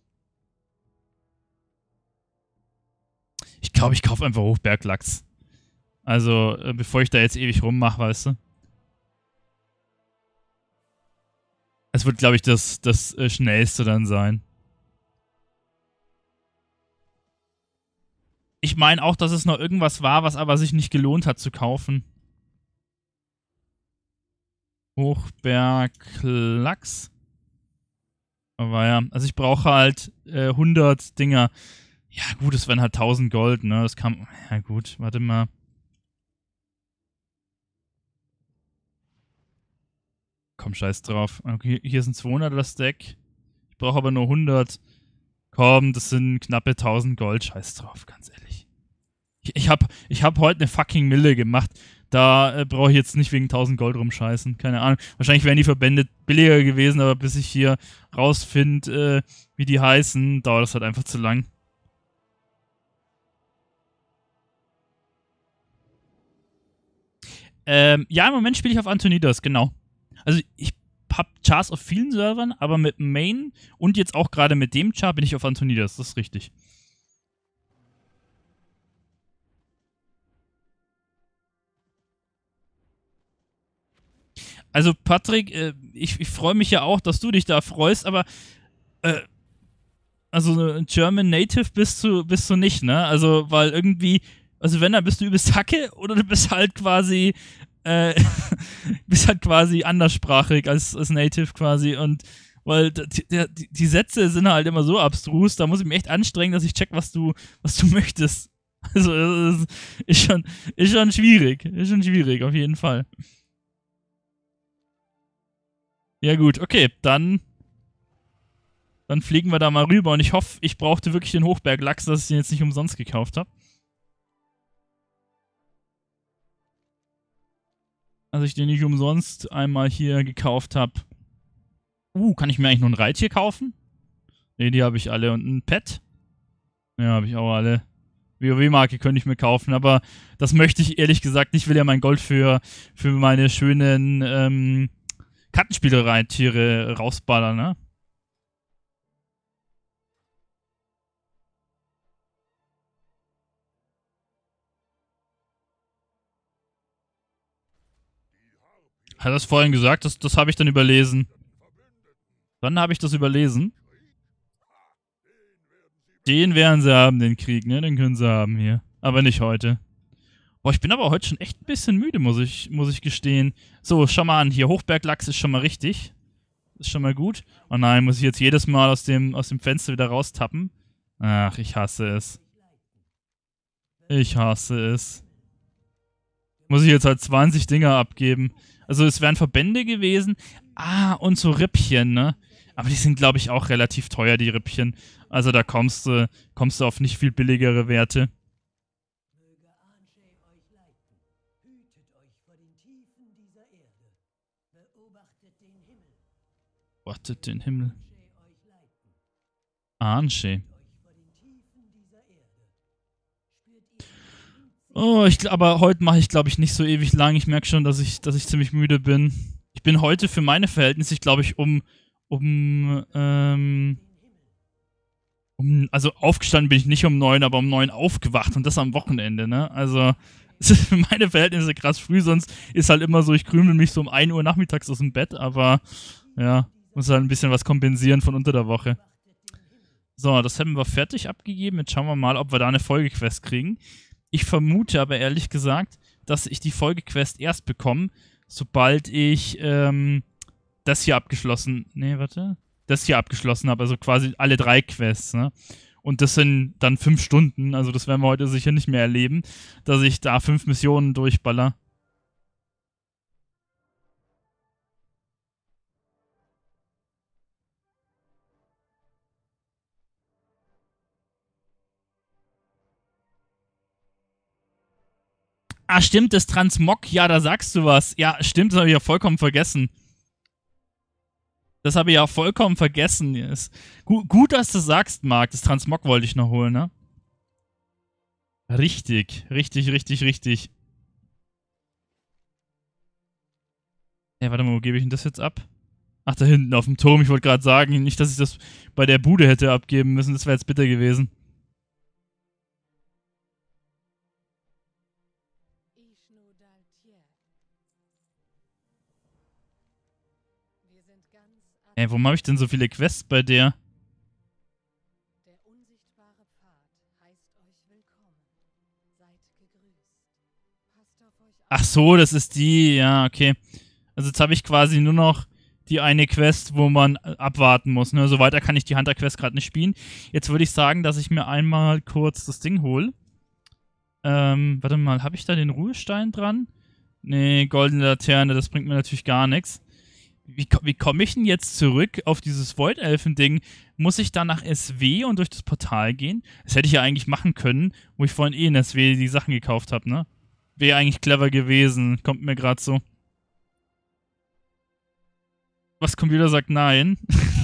Ich glaube, ich kaufe einfach Hochberglachs. Also, äh, bevor ich da jetzt ewig rummache, weißt du. Es wird, glaube ich, das, das äh, Schnellste dann sein. Ich meine auch, dass es noch irgendwas war, was aber sich nicht gelohnt hat zu kaufen. Hochberglachs. Aber ja, also ich brauche halt äh, hundert Dinger. Ja gut, es wären halt tausend Gold, ne? Das kann... Ja gut, warte mal. Komm, scheiß drauf. Okay, hier sind zweihundert das Deck. Ich brauche aber nur hundert. Komm, das sind knappe tausend Gold. Scheiß drauf, ganz ehrlich. Ich, ich hab, ich hab heute eine fucking Mille gemacht. Da äh, brauche ich jetzt nicht wegen tausend Gold rumscheißen. Keine Ahnung. Wahrscheinlich wären die Verbände billiger gewesen, aber bis ich hier rausfinde, äh, wie die heißen, dauert das halt einfach zu lang. Ähm, ja, im Moment spiele ich auf Antonidas, genau. Also ich habe Chars auf vielen Servern, aber mit Main und jetzt auch gerade mit dem Char bin ich auf Antonidas, das ist richtig. Also Patrick, äh, ich, ich freue mich ja auch, dass du dich da freust, aber äh, also ein German Native bist du, bist du nicht, ne? Also, weil irgendwie, also wenn, dann bist du übelst Hacke oder du bist halt quasi, äh, bist halt quasi anderssprachig als, als Native quasi und weil die, die, die Sätze sind halt immer so abstrus, da muss ich mich echt anstrengen, dass ich check, was du, was du möchtest. Also, das ist schon, ist schon schwierig, ist schon schwierig, auf jeden Fall. Ja gut, okay, dann Dann fliegen wir da mal rüber und ich hoffe, ich brauchte wirklich den Hochberglachs, dass ich den jetzt nicht umsonst gekauft habe. Dass ich den nicht umsonst einmal hier gekauft habe. Uh, kann ich mir eigentlich nur ein Reittier kaufen? Ne, die habe ich alle. Und ein Pet? Ja, habe ich auch alle. WoW-Marke könnte ich mir kaufen, aber das möchte ich ehrlich gesagt nicht. Ich will ja mein Gold für, für meine schönen ähm, Kartenspielerei-Tiere rausballern, ne? Hat er das vorhin gesagt? Das, das habe ich dann überlesen. Wann habe ich das überlesen? Den werden sie haben, den Krieg, ne? Den können sie haben hier. Aber nicht heute. Boah, ich bin aber heute schon echt ein bisschen müde, muss ich, muss ich gestehen. So, schau mal an, hier Hochberglachs ist schon mal richtig. Ist schon mal gut. Oh nein, muss ich jetzt jedes Mal aus dem, aus dem Fenster wieder raustappen? Ach, ich hasse es. Ich hasse es. Muss ich jetzt halt zwanzig Dinger abgeben. Also es wären Verbände gewesen. Ah, und so Rippchen, ne? Aber die sind, glaube ich, auch relativ teuer, die Rippchen. Also da kommst du, kommst du auf nicht viel billigere Werte. Wartet den Himmel. Ansche. Oh, ich, aber heute mache ich, glaube ich, nicht so ewig lang. Ich merke schon, dass ich, dass ich ziemlich müde bin. Ich bin heute für meine Verhältnisse, ich glaube ich, um, um, ähm, um, also aufgestanden bin ich nicht um neun, aber um neun aufgewacht und das am Wochenende, ne? Also, es ist für meine Verhältnisse krass früh, sonst ist halt immer so, ich krümel mich so um ein Uhr nachmittags aus dem Bett, aber ja, muss halt ein bisschen was kompensieren von unter der Woche. So, das haben wir fertig abgegeben. Jetzt schauen wir mal, ob wir da eine Folgequest kriegen. Ich vermute aber ehrlich gesagt, dass ich die Folgequest erst bekomme, sobald ich ähm, das hier abgeschlossen. Nee, warte. Das hier abgeschlossen habe, also quasi alle drei Quests, ne? Und das sind dann fünf Stunden, also das werden wir heute sicher nicht mehr erleben, dass ich da fünf Missionen durchballer. Ah, stimmt, das Transmog, ja, da sagst du was. Ja, stimmt, das habe ich ja vollkommen vergessen. Das habe ich ja vollkommen vergessen. Ist gut, gut, dass du sagst, Marc. Das Transmog wollte ich noch holen, ne? Richtig, richtig, richtig, richtig. Ja, warte mal, wo gebe ich denn das jetzt ab? Ach, da hinten auf dem Turm. Ich wollte gerade sagen, nicht, dass ich das bei der Bude hätte abgeben müssen. Das wäre jetzt bitter gewesen. Ey, warum habe ich denn so viele Quests bei der? Der unsichtbare Pfad heißt euch willkommen. Seid gegrüßt. Passt auf euch auf. Ach so, das ist die. Ja, okay. Also jetzt habe ich quasi nur noch die eine Quest, wo man abwarten muss. Ne? So weiter kann ich die Hunter-Quest gerade nicht spielen. Jetzt würde ich sagen, dass ich mir einmal kurz das Ding hole. Ähm, warte mal, habe ich da den Ruhestein dran? Nee, goldene Laterne, das bringt mir natürlich gar nichts. Wie, wie komme ich denn jetzt zurück auf dieses Void-Elfen-Ding? Muss ich dann nach S W und durch das Portal gehen? Das hätte ich ja eigentlich machen können, wo ich vorhin eh in S W die Sachen gekauft habe, ne? Wäre eigentlich clever gewesen. Kommt mir gerade so. Was Computer sagt nein.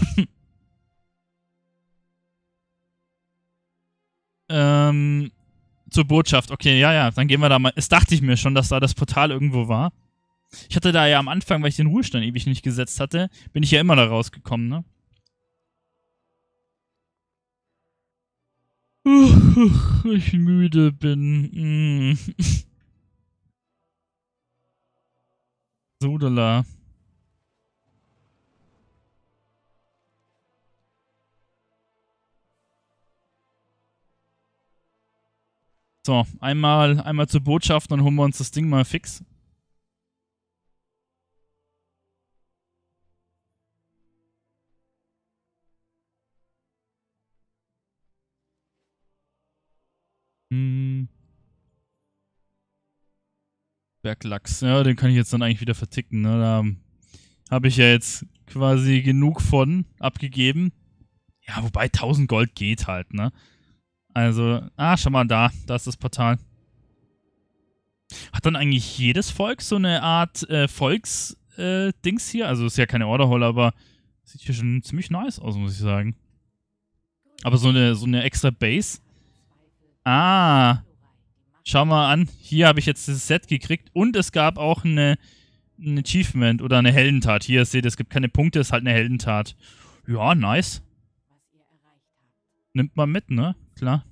ähm, zur Botschaft. Okay, ja, ja, dann gehen wir da mal. Es dachte ich mir schon, dass da das Portal irgendwo war. Ich hatte da ja am Anfang, weil ich den Ruhestand ewig nicht gesetzt hatte, bin ich ja immer da rausgekommen, ne? Uh, ich müde bin. Mm. Sodala. So, einmal, einmal zur Botschaft, dann holen wir uns das Ding mal fix. Hm. Berglachs, ja, den kann ich jetzt dann eigentlich wieder verticken, ne? Da habe ich ja jetzt quasi genug von abgegeben. Ja, wobei tausend Gold geht halt, ne? Also, ah, schau mal da, da ist das Portal. Hat dann eigentlich jedes Volk so eine Art äh, Volks-Dings äh, hier? Also ist ja keine Orderhole, aber sieht hier schon ziemlich nice aus, muss ich sagen. Aber so eine, so eine extra Base. Ah, schau mal an. Hier habe ich jetzt das Set gekriegt und es gab auch eine, ein Achievement oder eine Heldentat. Hier, seht ihr, es gibt keine Punkte, es ist halt eine Heldentat. Ja, nice. Nimmt man mit, ne? Klar.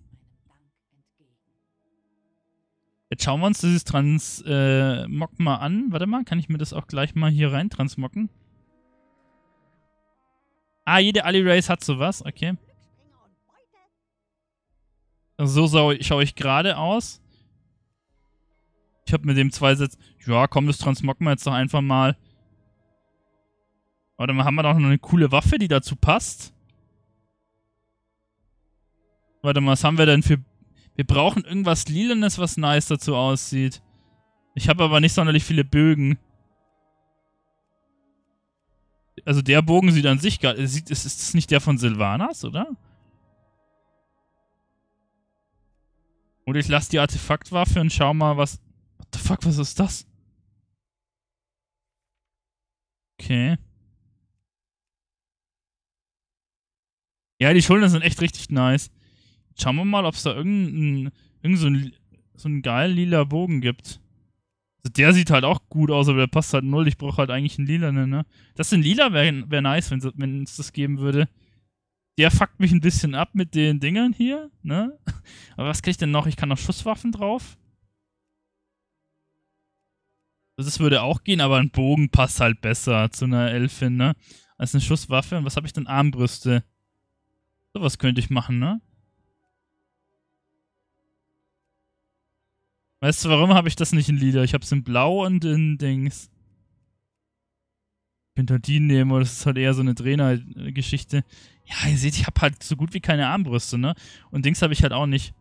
Jetzt schauen wir uns dieses Transmog äh, mal an. Warte mal, kann ich mir das auch gleich mal hier rein transmoggen? Ah, jede Ali-Race hat sowas, okay. So schaue ich gerade aus. Ich habe mit dem zwei Sätze. Ja, komm, das transmoggen wir jetzt doch einfach mal. Warte mal, haben wir doch noch eine coole Waffe, die dazu passt? Warte mal, was haben wir denn für... Wir brauchen irgendwas Lilanes, was nice dazu aussieht. Ich habe aber nicht sonderlich viele Bögen. Also der Bogen sieht an sich gar... Ist, ist das nicht der von Sylvanas, oder? Oder ich lasse die Artefaktwaffe und schau mal, was... What the fuck, was ist das? Okay. Ja, die Schultern sind echt richtig nice. Schauen wir mal, ob es da irgendeinen irgend so einen, so einen geilen lila Bogen gibt. Also der sieht halt auch gut aus, aber der passt halt null. Ich brauche halt eigentlich einen lilanen, ne? Das in lila wäre wär nice, wenn es das geben würde. Der fuckt mich ein bisschen ab mit den Dingern hier, ne? Aber was kann ich denn noch? Ich kann noch Schusswaffen drauf. Das würde auch gehen, aber ein Bogen passt halt besser zu einer Elfin, ne? Als eine Schusswaffe. Und was habe ich denn? Armbrüste. Sowas könnte ich machen, ne? Weißt du, warum habe ich das nicht in Lila? Ich habe es in Blau und in Dings. Pentadin nehmen, oder das ist halt eher so eine Trainer-Geschichte. Ja, ihr seht, ich habe halt so gut wie keine Armbrüste, ne? Und Dings habe ich halt auch nicht.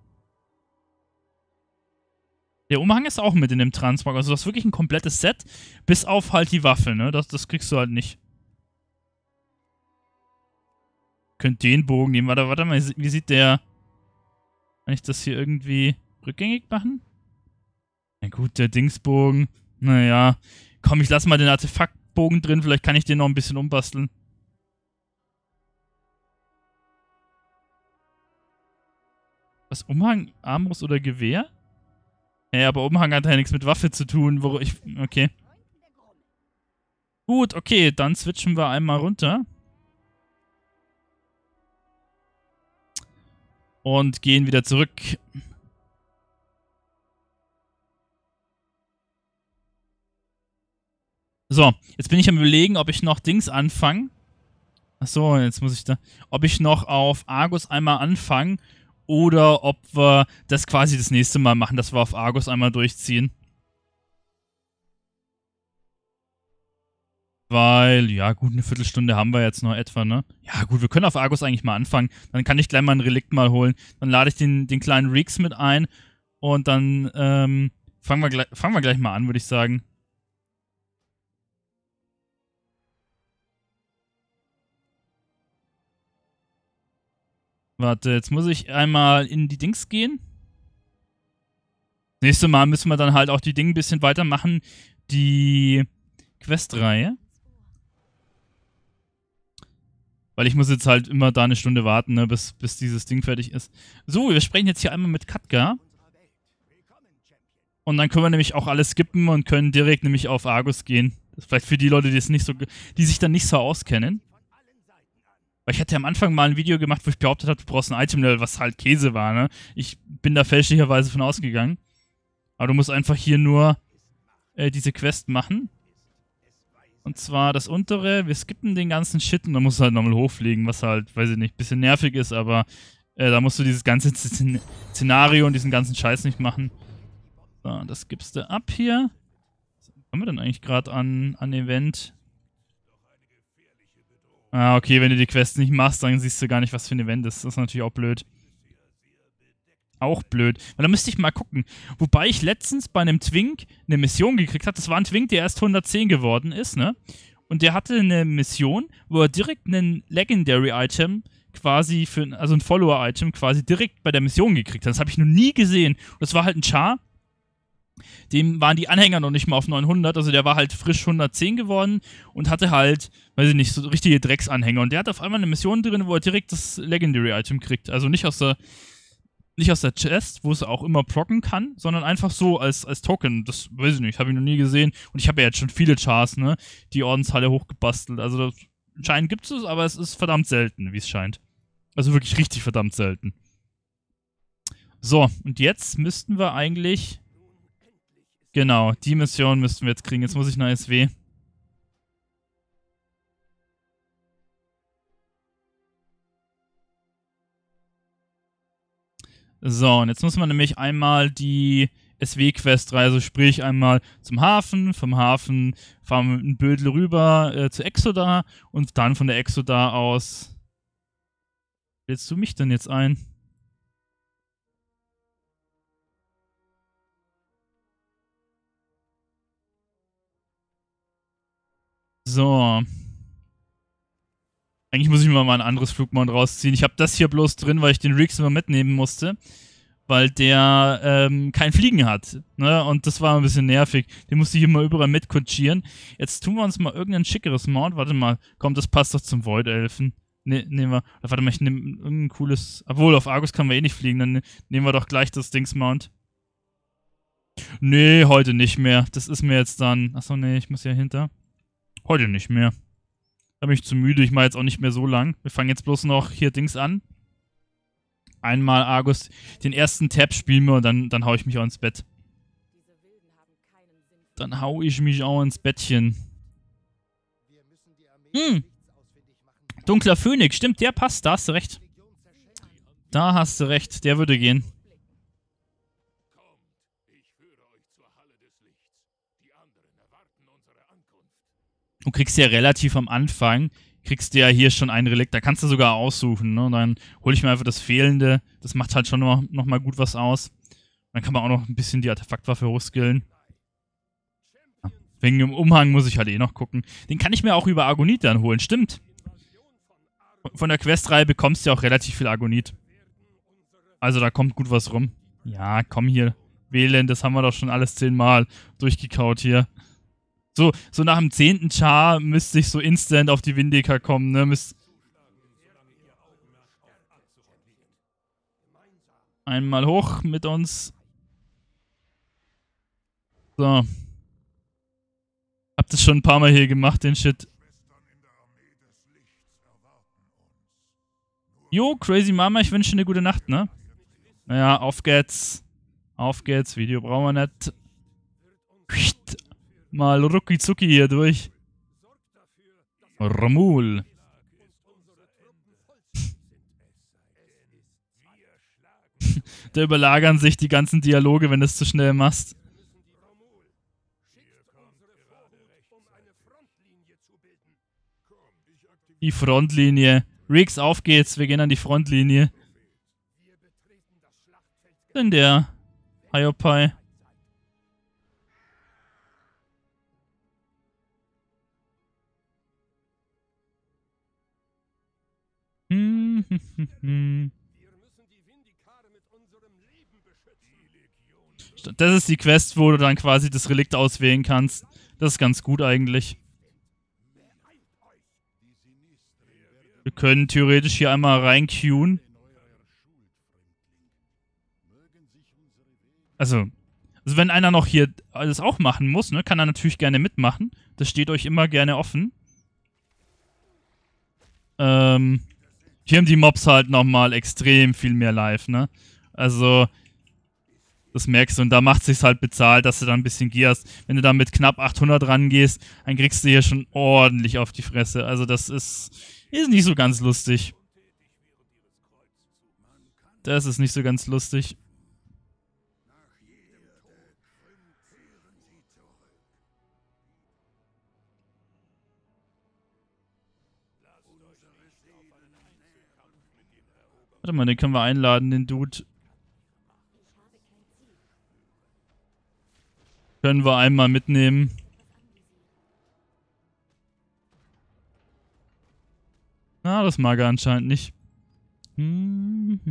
Der Umhang ist auch mit in dem Transmog. Also das ist wirklich ein komplettes Set, bis auf halt die Waffe, ne? Das, das kriegst du halt nicht. Könnt den Bogen nehmen. Warte, warte mal, wie sieht der... Kann ich das hier irgendwie rückgängig machen? Na gut, der Dingsbogen. Naja. Komm, ich lass mal den Artefaktbogen drin. Vielleicht kann ich den noch ein bisschen umbasteln. Was? Umhang, Armbrust oder Gewehr? Ja, aber Umhang hat ja nichts mit Waffe zu tun. Wo ich... Okay. Gut, okay. Dann switchen wir einmal runter. Und gehen wieder zurück. So, jetzt bin ich am Überlegen, ob ich noch Dings anfange. Achso, jetzt muss ich da... Ob ich noch auf Argus einmal anfange oder ob wir das quasi das nächste Mal machen, dass wir auf Argus einmal durchziehen. Weil, ja gut, eine Viertelstunde haben wir jetzt noch etwa, ne? Ja gut, wir können auf Argus eigentlich mal anfangen. Dann kann ich gleich mal ein Relikt mal holen. Dann lade ich den, den kleinen Reeks mit ein und dann ähm, fangen, wir gleich, fangen wir gleich mal an, würde ich sagen. Warte, jetzt muss ich einmal in die Dings gehen. Nächstes Mal müssen wir dann halt auch die Dinge ein bisschen weitermachen. Die Questreihe. Weil ich muss jetzt halt immer da eine Stunde warten, ne, bis, bis dieses Ding fertig ist. So, wir sprechen jetzt hier einmal mit Katka. Und dann können wir nämlich auch alles skippen und können direkt nämlich auf Argus gehen. Das ist vielleicht für die Leute, die es nicht so, die sich dann nicht so auskennen. Weil ich hatte am Anfang mal ein Video gemacht, wo ich behauptet habe, du brauchst ein Item-Level, was halt Käse war, ne? Ich bin da fälschlicherweise von ausgegangen. Aber du musst einfach hier nur äh, diese Quest machen. Und zwar das untere, wir skippen den ganzen Shit und dann musst du halt nochmal hochfliegen, was halt, weiß ich nicht, ein bisschen nervig ist, aber äh, da musst du dieses ganze Szen Szenario und diesen ganzen Scheiß nicht machen. So, das gibst du ab hier. Was haben wir denn eigentlich gerade an, an Event? Ah, okay, wenn du die Quest nicht machst, dann siehst du gar nicht, was für ein Event ist. Das ist natürlich auch blöd. Auch blöd. Weil da müsste ich mal gucken. Wobei ich letztens bei einem Twink eine Mission gekriegt habe. Das war ein Twink, der erst hundertzehn geworden ist, ne? Und der hatte eine Mission, wo er direkt einen Legendary-Item quasi für, also ein Follower-Item quasi direkt bei der Mission gekriegt hat. Das habe ich noch nie gesehen. Und das war halt ein Char. Dem waren die Anhänger noch nicht mal auf neunhundert. Also der war halt frisch hundertzehn geworden und hatte halt, weiß ich nicht, so richtige Drecksanhänger. Und der hat auf einmal eine Mission drin, wo er direkt das Legendary-Item kriegt. Also nicht aus der Nicht aus der Chest, wo es auch immer procken kann, sondern einfach so als, als Token. Das weiß ich nicht, habe ich noch nie gesehen. Und ich habe ja jetzt schon viele Chars, ne? Die Ordenshalle hochgebastelt. Also das, anscheinend gibt es, aber es ist verdammt selten, wie es scheint. Also wirklich richtig verdammt selten. So, und jetzt müssten wir eigentlich... Genau, die Mission müssten wir jetzt kriegen. Jetzt muss ich nach S W. So, und jetzt muss man nämlich einmal die S W-Quest-Reihe, also sprich einmal zum Hafen, vom Hafen fahren wir mit einem Bödel rüber äh, zu Exodar und dann von der Exodar aus... Lädst du mich denn jetzt ein? So. Eigentlich muss ich mir mal ein anderes Flugmount rausziehen. Ich habe das hier bloß drin, weil ich den Reeks immer mitnehmen musste. Weil der ähm, kein Fliegen hat. Ne? Und das war ein bisschen nervig. Den musste ich immer überall mitkutschieren. Jetzt tun wir uns mal irgendein schickeres Mount. Warte mal. Komm, das passt doch zum Void-Elfen. Ne, nehmen wir. Warte mal, ich nehme irgendein cooles. Obwohl, auf Argus können wir eh nicht fliegen. Dann nehmen wir doch gleich das Dings-Mount. Nee, heute nicht mehr. Das ist mir jetzt dann. Achso, nee, ich muss ja hinter. Heute nicht mehr. Da bin ich zu müde. Ich mache jetzt auch nicht mehr so lang. Wir fangen jetzt bloß noch hier Dings an. Einmal Argus, den ersten Tab spielen wir und dann, dann hau ich mich auch ins Bett. Dann hau ich mich auch ins Bettchen. Hm. Dunkler Phönix, stimmt, der passt, da hast du recht. Da hast du recht, der würde gehen. Du kriegst ja relativ am Anfang, kriegst du ja hier schon ein Relikt, da kannst du sogar aussuchen, ne? Und dann hole ich mir einfach das Fehlende, das macht halt schon noch, noch mal gut was aus. Dann kann man auch noch ein bisschen die Artefaktwaffe hochskillen. Ja. Wegen dem Umhang muss ich halt eh noch gucken. Den kann ich mir auch über Argonit dann holen, stimmt. Von der Questreihe bekommst du ja auch relativ viel Argonit. Also da kommt gut was rum. Ja, komm hier. Wählen, das haben wir doch schon alles zehnmal durchgekaut hier. So, so nach dem zehnten Char müsste ich so instant auf die Vindika kommen, ne? Müsst Einmal hoch mit uns. So. Hab das schon ein paar Mal hier gemacht, den Shit. Jo, Crazy Mama, ich wünsche dir eine gute Nacht, ne? Naja, auf geht's. Auf geht's, Video brauchen wir nicht. Mal rucki zucki hier durch. Ramul. Da überlagern sich die ganzen Dialoge, wenn du es zu schnell machst. Die Frontlinie. Riggs, auf geht's, wir gehen an die Frontlinie. Denn der Hiopai. Hm, hm, hm, hm. Das ist die Quest, wo du dann quasi das Relikt auswählen kannst. Das ist ganz gut eigentlich. Wir können theoretisch hier einmal reinqueuen. Also, also wenn einer noch hier alles auch machen muss, ne, kann er natürlich gerne mitmachen. Das steht euch immer gerne offen. Ähm, hier haben die Mobs halt nochmal extrem viel mehr live, ne? Also, das merkst du. Und da macht es sich halt bezahlt, dass du da ein bisschen gierst. Wenn du da mit knapp achthundert rangehst, dann kriegst du hier schon ordentlich auf die Fresse. Also das ist, ist nicht so ganz lustig. Das ist nicht so ganz lustig. Warte mal, den können wir einladen, den Dude. Können wir einmal mitnehmen. Na, das mag er anscheinend nicht. Hm.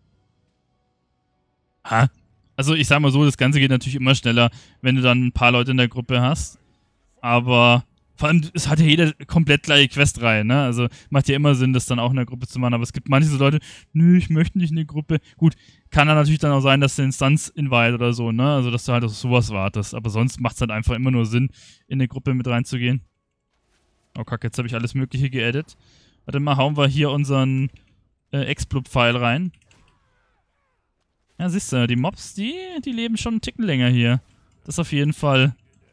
Ha? Also ich sag mal so, das Ganze geht natürlich immer schneller, wenn du dann ein paar Leute in der Gruppe hast. Aber vor allem, es hat ja jeder komplett gleiche Questreihe, ne? Also macht ja immer Sinn, das dann auch in der Gruppe zu machen. Aber es gibt manche so Leute, nö, ich möchte nicht in die Gruppe. Gut, kann dann natürlich dann auch sein, dass du Instanz invite oder so, ne? Also dass du halt auf sowas wartest. Aber sonst macht es halt einfach immer nur Sinn, in eine Gruppe mit reinzugehen. Oh kacke, jetzt habe ich alles Mögliche geedit. Warte mal, hauen wir hier unseren äh, Explo-Pfeil rein. Ja, siehst du, die Mobs, die, die leben schon einen Ticken länger hier. Das auf jeden Fall.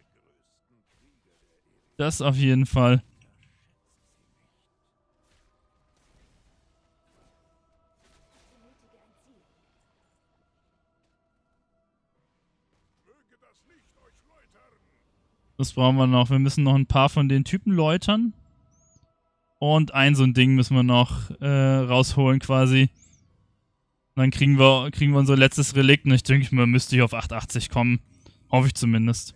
Das auf jeden Fall. Das brauchen wir noch. Wir müssen noch ein paar von den Typen läutern. Und ein so ein Ding müssen wir noch äh, rausholen quasi. Und dann kriegen wir, kriegen wir unser letztes Relikt. Und ich denke, man müsste hier auf achtundachtzig kommen. Hoffe ich zumindest.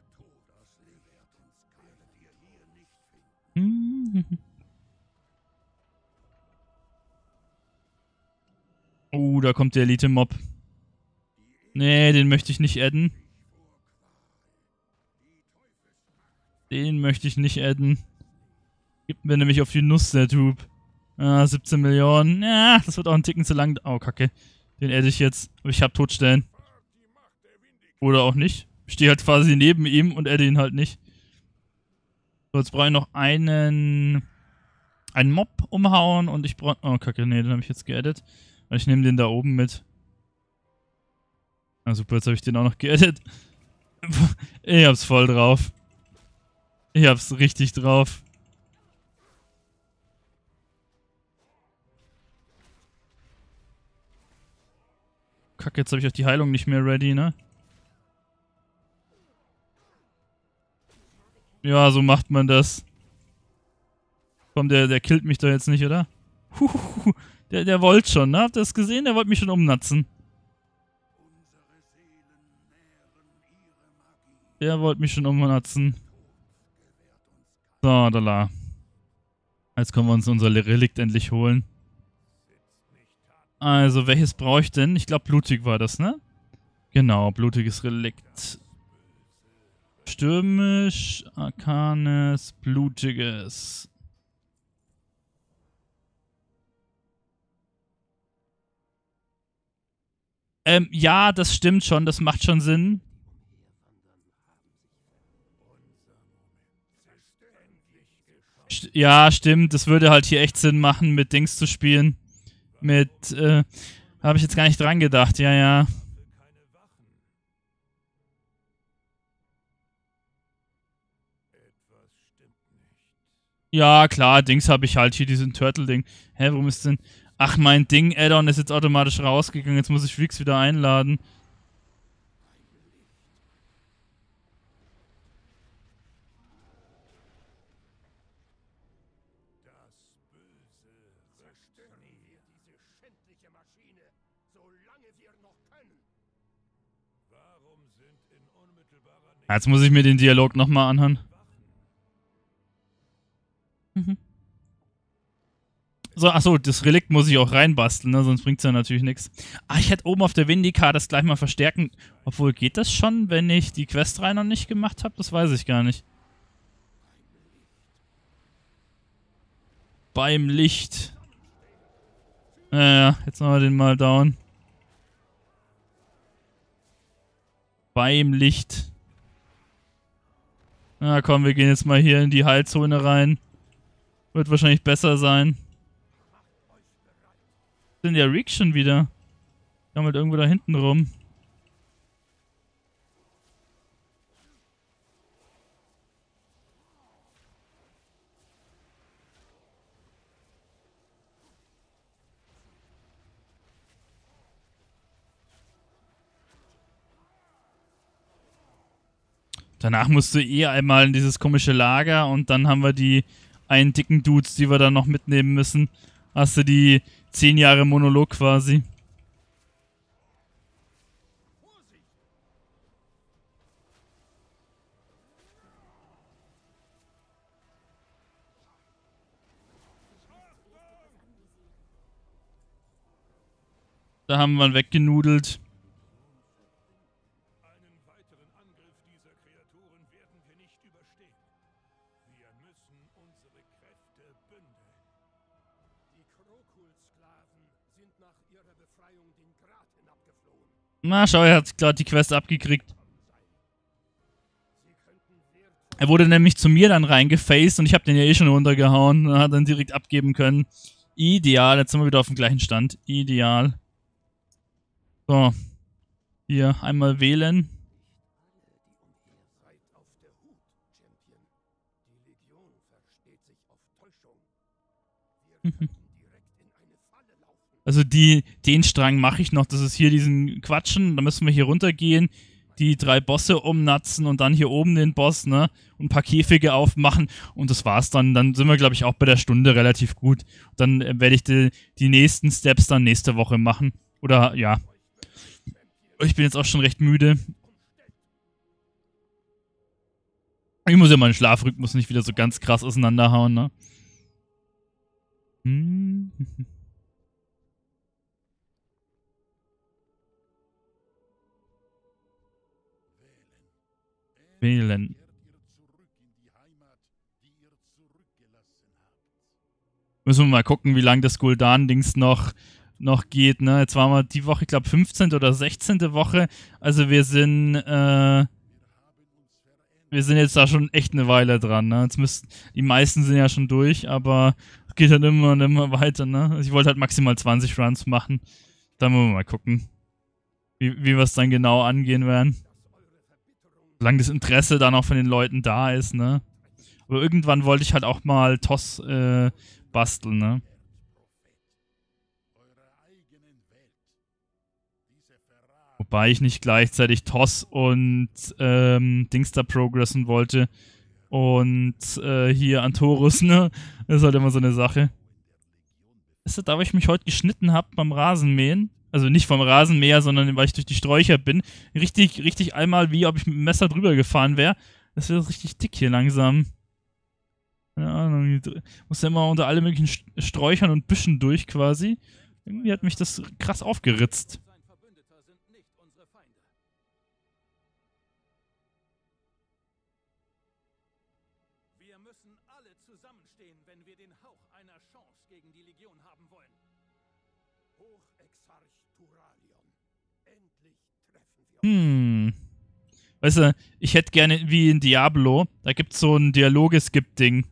Oh, da kommt der Elite-Mob. Nee, den möchte ich nicht adden. Den möchte ich nicht adden. Gibt mir nämlich auf die Nuss, der Typ. Ah, siebzehn Millionen. Ja, das wird auch ein Ticken zu lang. Oh, kacke. Den adde ich jetzt. Aber ich hab Todstellen. Oder auch nicht. Ich stehe halt quasi neben ihm und adde ihn halt nicht. So, jetzt brauche ich noch einen... einen Mob umhauen und ich brauche... Oh, kacke, nee, den habe ich jetzt geaddet. Weil ich nehme den da oben mit. Ah, super, jetzt habe ich den auch noch geaddet. Ich hab's voll drauf. Ich hab's richtig drauf. Kacke, jetzt habe ich auch die Heilung nicht mehr ready, ne? Ja, so macht man das. Komm, der, der killt mich doch jetzt nicht, oder? Huhuhu. Der, der wollte schon, ne? Habt ihr das gesehen? Der wollte mich schon umnatzen. Der wollte mich schon umnatzen. So, da la. Jetzt können wir uns unser Relikt endlich holen. Also, welches brauche ich denn? Ich glaube, blutig war das, ne? Genau, blutiges Relikt. Stürmisch, arkanes, blutiges. Ähm, ja, das stimmt schon, das macht schon Sinn. St ja, stimmt, das würde halt hier echt Sinn machen, mit Dings zu spielen. Mit, äh, habe ich jetzt gar nicht dran gedacht, ja, ja. Ja, klar, Dings habe ich halt hier, diesen Turtle-Ding. Hä, warum ist denn... Ach, mein Ding-Add-on ist jetzt automatisch rausgegangen, jetzt muss ich Freaks wieder einladen. Jetzt muss ich mir den Dialog nochmal anhören. Mhm. So, achso, das Relikt muss ich auch reinbasteln, ne? Sonst bringt es ja natürlich nichts. Ah, ich hätte oben auf der Vindica das gleich mal verstärken. Obwohl, geht das schon, wenn ich die Quest rein noch nicht gemacht habe? Das weiß ich gar nicht. Beim Licht. Naja, jetzt machen wir den mal down. Beim Licht. Na komm, wir gehen jetzt mal hier in die Heilzone rein. Wird wahrscheinlich besser sein. Sind der Reek schon wieder? Gammelt irgendwo da hinten rum. Danach musst du eh einmal in dieses komische Lager und dann haben wir die einen dicken Dudes, die wir dann noch mitnehmen müssen. Hast du die zehn Jahre Monolog quasi. Da haben wir ihn weggenudelt. Na, schau, er hat gerade die Quest abgekriegt. Er wurde nämlich zu mir dann reingefaced und ich habe den ja eh schon runtergehauen und hat dann direkt abgeben können. Ideal, jetzt sind wir wieder auf dem gleichen Stand. Ideal. So. Hier, einmal wählen. Also die, den Strang mache ich noch. Das ist hier diesen Quatschen. Da müssen wir hier runtergehen, die drei Bosse umnatzen und dann hier oben den Boss, ne? Und ein paar Käfige aufmachen. Und das war's dann. Dann sind wir, glaube ich, auch bei der Stunde relativ gut. Dann äh, werde ich die, die nächsten Steps dann nächste Woche machen. Oder, ja. Ich bin jetzt auch schon recht müde. Ich muss ja meinen Schlafrhythmus nicht wieder so ganz krass auseinanderhauen, ne? Hm. Wählen. Müssen wir mal gucken, wie lange das Gul'dan-Dings noch, noch geht, ne? Jetzt waren wir die Woche, ich glaube, fünfzehnte oder sechzehnte Woche. Also wir sind, äh, wir sind jetzt da schon echt eine Weile dran, ne? Jetzt müssen, die meisten sind ja schon durch, aber es geht halt immer und immer weiter, ne? Also ich wollte halt maximal zwanzig Runs machen. Da müssen wir mal gucken, wie, wie wir es dann genau angehen werden. Solange das Interesse dann auch von den Leuten da ist, ne? Aber irgendwann wollte ich halt auch mal T O S äh, basteln, ne? Wobei ich nicht gleichzeitig T O S und ähm, Dings da progressen wollte. und äh, hier Antorus, ne? Das ist halt immer so eine Sache. Weißt du, da wo ich mich heute geschnitten habe beim Rasenmähen, also nicht vom Rasenmäher, sondern weil ich durch die Sträucher bin, richtig, richtig einmal wie ob ich mit dem Messer drüber gefahren wäre. Das wird richtig dick hier langsam. Keine Ahnung, ich muss ja immer unter alle möglichen Sträuchern und Büschen durch quasi. Irgendwie hat mich das krass aufgeritzt. Wir müssen alle zusammenstehen, wenn wir den Hauch einer Chance gegen die Legion haben wollen. Hochexarch Turalion. Endlich treffen wir uns. Hm. Weißt du, ich hätte gerne wie in Diablo, da gibt es so ein Dialoge-Skip-Ding.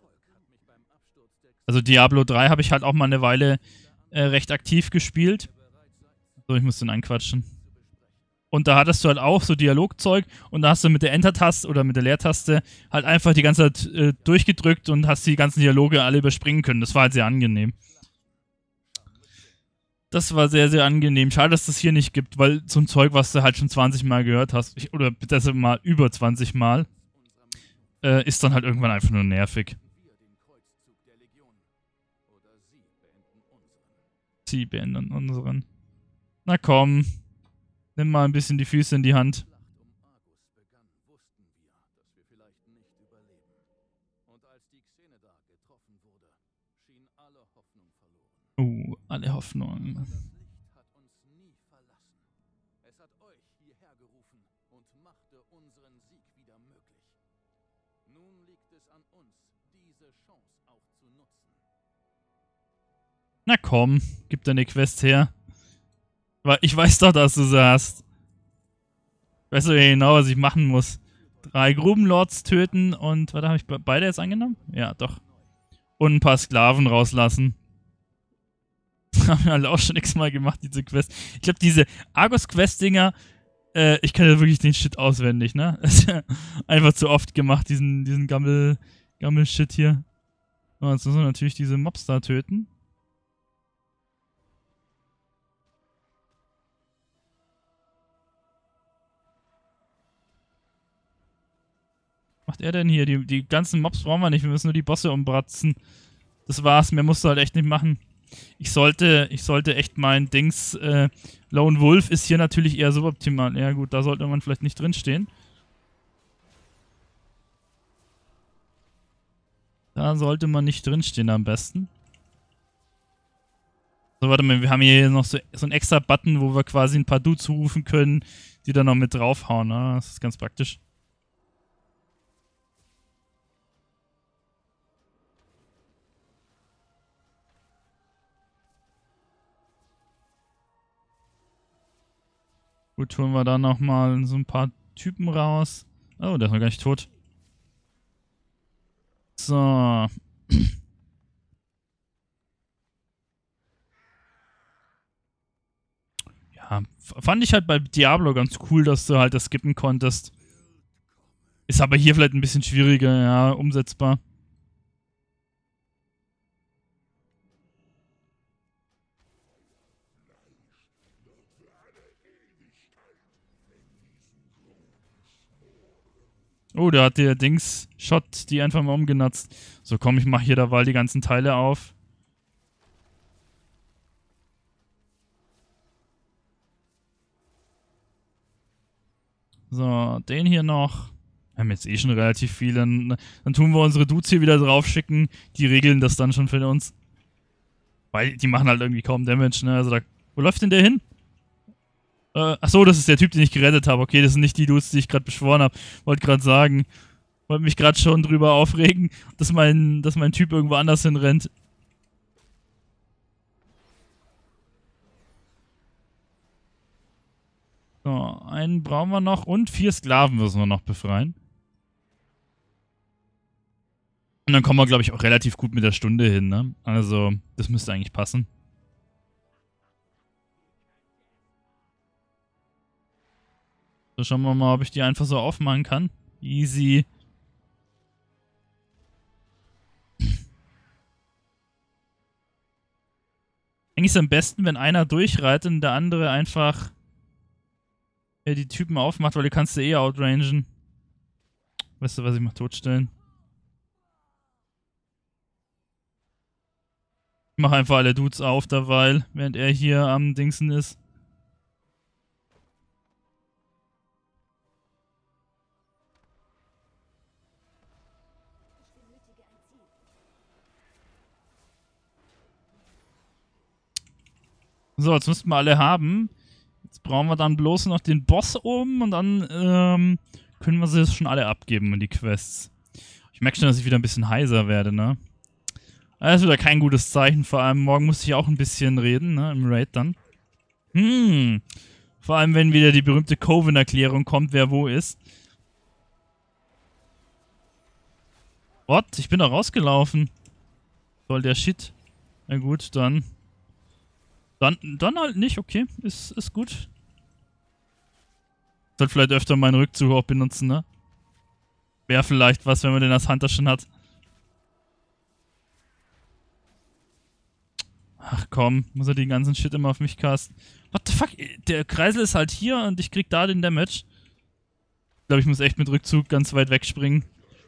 Also Diablo drei habe ich halt auch mal eine Weile äh, recht aktiv gespielt. So, ich muss den anquatschen. Und da hattest du halt auch so Dialogzeug und da hast du mit der Enter-Taste oder mit der Leertaste halt einfach die ganze Zeit äh, durchgedrückt und hast die ganzen Dialoge alle überspringen können. Das war halt sehr angenehm. Das war sehr, sehr angenehm. Schade, dass das hier nicht gibt, weil so ein Zeug, was du halt schon zwanzig Mal gehört hast, ich, oder besser mal über zwanzig Mal, äh, ist dann halt irgendwann einfach nur nervig. Sie beenden unseren. Na komm. Nimm mal ein bisschen die Füße in die Hand. Oh, alle Hoffnung. Na komm, gib deine Quest her. Ich weiß doch, dass du sie hast. Weißt du ja genau, was ich machen muss. Drei Grubenlords töten und... Warte, habe ich beide jetzt angenommen? Ja, doch. Und ein paar Sklaven rauslassen. Haben wir alle auch schon x-mal gemacht, diese Quest. Ich glaube, diese Argus-Quest-Dinger, äh, ich kann ja wirklich den Shit auswendig, ne? Einfach zu oft gemacht, diesen, diesen Gammel, Gammel-Shit hier. So, jetzt müssen wir natürlich diese Mobs da töten. Was macht er denn hier? Die, die ganzen Mobs brauchen wir nicht, wir müssen nur die Bosse umbratzen. Das war's, mehr musst du halt echt nicht machen. Ich sollte, ich sollte echt mein Dings, äh, Lone Wolf ist hier natürlich eher suboptimal. Ja gut, da sollte man vielleicht nicht drinstehen. Da sollte man nicht drinstehen am besten. So, warte mal, wir haben hier noch so, so einen extra Button, wo wir quasi ein paar Dudes rufen können, die da noch mit draufhauen. Ne? Das ist ganz praktisch. Gut, holen wir da nochmal so ein paar Typen raus. Oh, der ist noch gar nicht tot. So. Ja, fand ich halt bei Diablo ganz cool, dass du halt das skippen konntest. Ist aber hier vielleicht ein bisschen schwieriger, ja, umsetzbar. Oh, da hat der Dings-Shot die einfach mal umgenutzt. So, komm, ich mach hier derweil die ganzen Teile auf. So, den hier noch. Wir haben jetzt eh schon relativ viele. Dann tun wir unsere Dudes hier wieder draufschicken. Die regeln das dann schon für uns. Weil die machen halt irgendwie kaum Damage, ne? Also da. Wo läuft denn der hin? Äh, achso, das ist der Typ, den ich gerettet habe. Okay, das sind nicht die Dudes, die ich gerade beschworen habe. Wollte gerade sagen. Wollte mich gerade schon drüber aufregen, dass mein, dass mein Typ irgendwo anders hin rennt. So, einen brauchen wir noch und vier Sklaven müssen wir noch befreien. Und dann kommen wir, glaube ich, auch relativ gut mit der Stunde hin, ne? Also, das müsste eigentlich passen. So, schauen wir mal, ob ich die einfach so aufmachen kann. Easy. Eigentlich ist es am besten, wenn einer durchreitet und der andere einfach ja, die Typen aufmacht, weil du kannst du eh outrangen. Weißt du, was ich mach? Totstellen. Ich mach einfach alle Dudes auf derweil, während er hier am Dingsen ist. So, jetzt müssten wir alle haben. Jetzt brauchen wir dann bloß noch den Boss oben und dann ähm, können wir sie schon alle abgeben in die Quests. Ich merke schon, dass ich wieder ein bisschen heiser werde, ne? Das ist wieder kein gutes Zeichen, vor allem morgen muss ich auch ein bisschen reden, ne, im Raid dann. Hm. Vor allem, wenn wieder die berühmte Coven-Erklärung kommt, wer wo ist. What? Ich bin da rausgelaufen. Soll der Shit. Na gut, dann... Dann, dann halt nicht, okay. Ist, ist gut. Sollte vielleicht öfter meinen Rückzug auch benutzen, ne? Wäre vielleicht was, wenn man den als Hunter schon hat. Ach komm, muss er den ganzen Shit immer auf mich casten. What the fuck? Der Kreisel ist halt hier und ich krieg da den Damage. Ich glaube, ich muss echt mit Rückzug ganz weit wegspringen.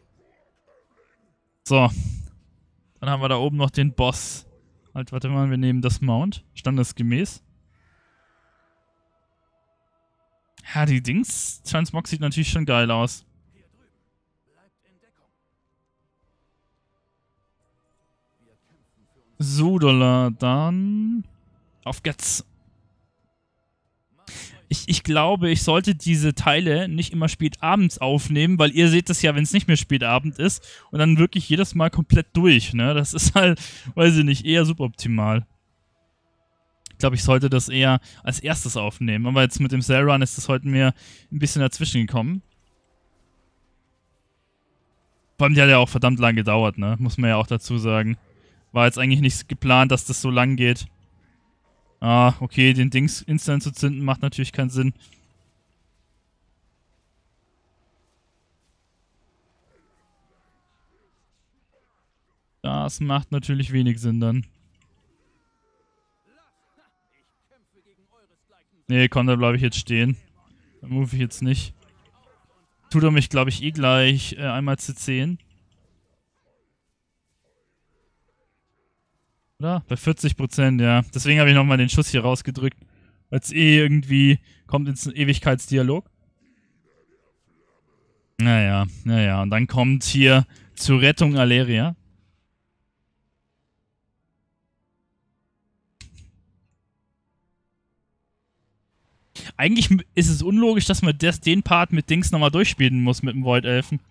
So. Dann haben wir da oben noch den Boss. Halt, warte mal, wir nehmen das Mount. Standesgemäß. Ja, die Dings. Transmog sieht natürlich schon geil aus. So, Dollar, dann... Auf geht's. Ich, ich glaube, ich sollte diese Teile nicht immer spät abends aufnehmen, weil ihr seht das ja, wenn es nicht mehr spät Abend ist und dann wirklich jedes Mal komplett durch, ne? Das ist halt, weiß ich nicht, eher suboptimal. Ich glaube, ich sollte das eher als erstes aufnehmen, aber jetzt mit dem Cell Run ist das heute mir ein bisschen dazwischen gekommen. Vor allem, die hat ja auch verdammt lang gedauert, ne? Muss man ja auch dazu sagen. War jetzt eigentlich nicht geplant, dass das so lang geht. Ah, okay, den Dings instant zu zünden macht natürlich keinen Sinn. Das macht natürlich wenig Sinn dann. Nee, komm, da bleibe ich jetzt stehen. Da move ich jetzt nicht. Tut er mich, glaube ich, eh gleich äh, einmal C zehn. Oder? Bei vierzig Prozent, ja. Deswegen habe ich nochmal den Schuss hier rausgedrückt. Weil es eh irgendwie kommt ins Ewigkeitsdialog. Naja, naja. Und dann kommt hier zur Rettung Aleria. Eigentlich ist es unlogisch, dass man das, den Part mit Dings nochmal durchspielen muss mit dem Void-Elfen.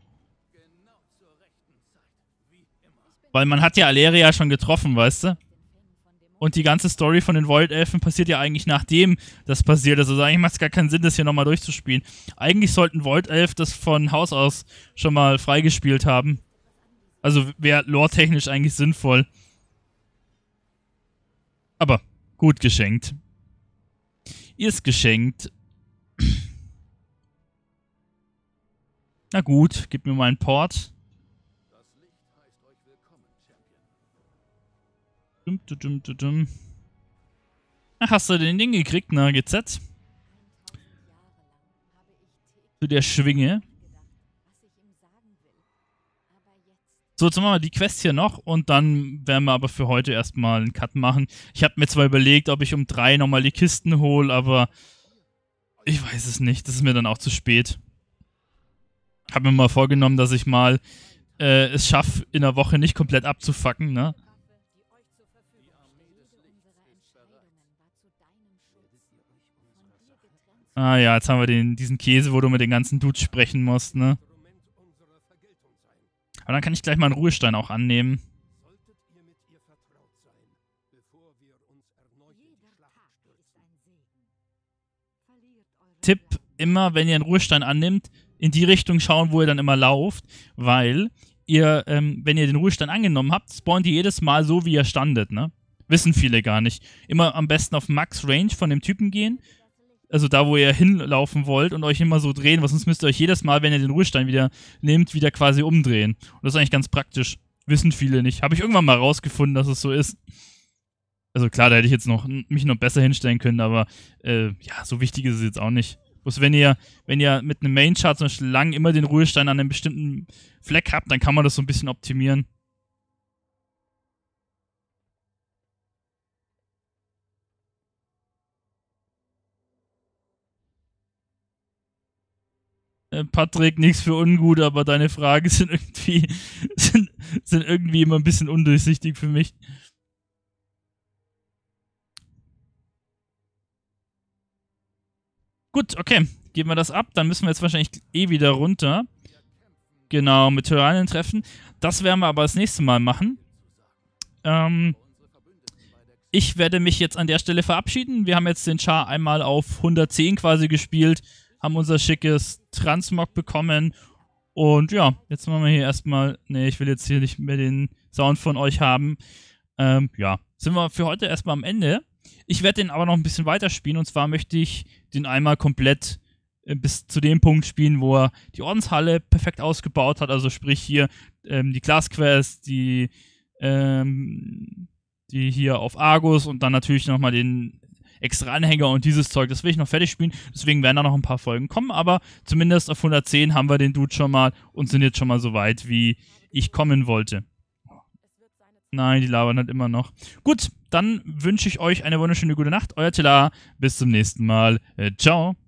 Weil man hat ja Aleria schon getroffen, weißt du? Und die ganze Story von den Void-Elfen passiert ja eigentlich nachdem das passiert ist. Also eigentlich macht es gar keinen Sinn, das hier nochmal durchzuspielen. Eigentlich sollten Void-Elf das von Haus aus schon mal freigespielt haben. Also wäre lore-technisch eigentlich sinnvoll. Aber gut geschenkt. Ist geschenkt. Na gut, gib mir mal einen Port. Dum, dum, dum, dum. Ach, hast du den Ding gekriegt, ne, G Z? Zu der Schwinge. So, jetzt machen wir die Quest hier noch und dann werden wir aber für heute erstmal einen Cut machen. Ich habe mir zwar überlegt, ob ich um drei nochmal die Kisten hole, aber ich weiß es nicht. Das ist mir dann auch zu spät. Habe mir mal vorgenommen, dass ich mal äh, es schaffe, in der Woche nicht komplett abzufacken, ne? Ah ja, jetzt haben wir den, diesen Käse, wo du mit den ganzen Dudes sprechen musst, ne? Aber dann kann ich gleich mal einen Ruhestein auch annehmen. Tipp, immer wenn ihr einen Ruhestein annimmt, in die Richtung schauen, wo ihr dann immer lauft, weil ihr, ähm, wenn ihr den Ruhestein angenommen habt, spawnt ihr jedes Mal so, wie ihr standet, ne? Wissen viele gar nicht. Immer am besten auf Max Range von dem Typen gehen, also da, wo ihr hinlaufen wollt und euch immer so drehen, weil sonst müsst ihr euch jedes Mal, wenn ihr den Ruhestein wieder nehmt, wieder quasi umdrehen. Und das ist eigentlich ganz praktisch. Wissen viele nicht. Habe ich irgendwann mal rausgefunden, dass es so ist. Also klar, da hätte ich jetzt noch mich noch besser hinstellen können, aber äh, ja, so wichtig ist es jetzt auch nicht. Bloß wenn ihr, wenn ihr mit einem Main-Chart zum Beispiel lang immer den Ruhestein an einem bestimmten Fleck habt, dann kann man das so ein bisschen optimieren. Äh, Patrick, nichts für ungut, aber deine Fragen sind irgendwie, sind, sind irgendwie immer ein bisschen undurchsichtig für mich. Gut, okay. Geben wir das ab. Dann müssen wir jetzt wahrscheinlich eh wieder runter. Genau, mit Tyrannien treffen. Das werden wir aber das nächste Mal machen. Ähm, ich werde mich jetzt an der Stelle verabschieden. Wir haben jetzt den Char einmal auf hundertzehn quasi gespielt, haben unser schickes Transmog bekommen. Und ja, jetzt machen wir hier erstmal... Ne, ich will jetzt hier nicht mehr den Sound von euch haben. Ähm, ja, sind wir für heute erstmal am Ende. Ich werde den aber noch ein bisschen weiterspielen. Und zwar möchte ich den einmal komplett äh, bis zu dem Punkt spielen, wo er die Ordenshalle perfekt ausgebaut hat. Also sprich hier ähm, die Class-Quest, die, ähm, die hier auf Argus und dann natürlich nochmal den extra Anhänger und dieses Zeug. Das will ich noch fertig spielen. Deswegen werden da noch ein paar Folgen kommen. Aber zumindest auf hundertzehn haben wir den Dude schon mal und sind jetzt schon mal so weit, wie ich kommen wollte. Nein, die labern halt immer noch. Gut, dann wünsche ich euch eine wunderschöne gute Nacht. Euer Tila. Bis zum nächsten Mal. Äh, ciao.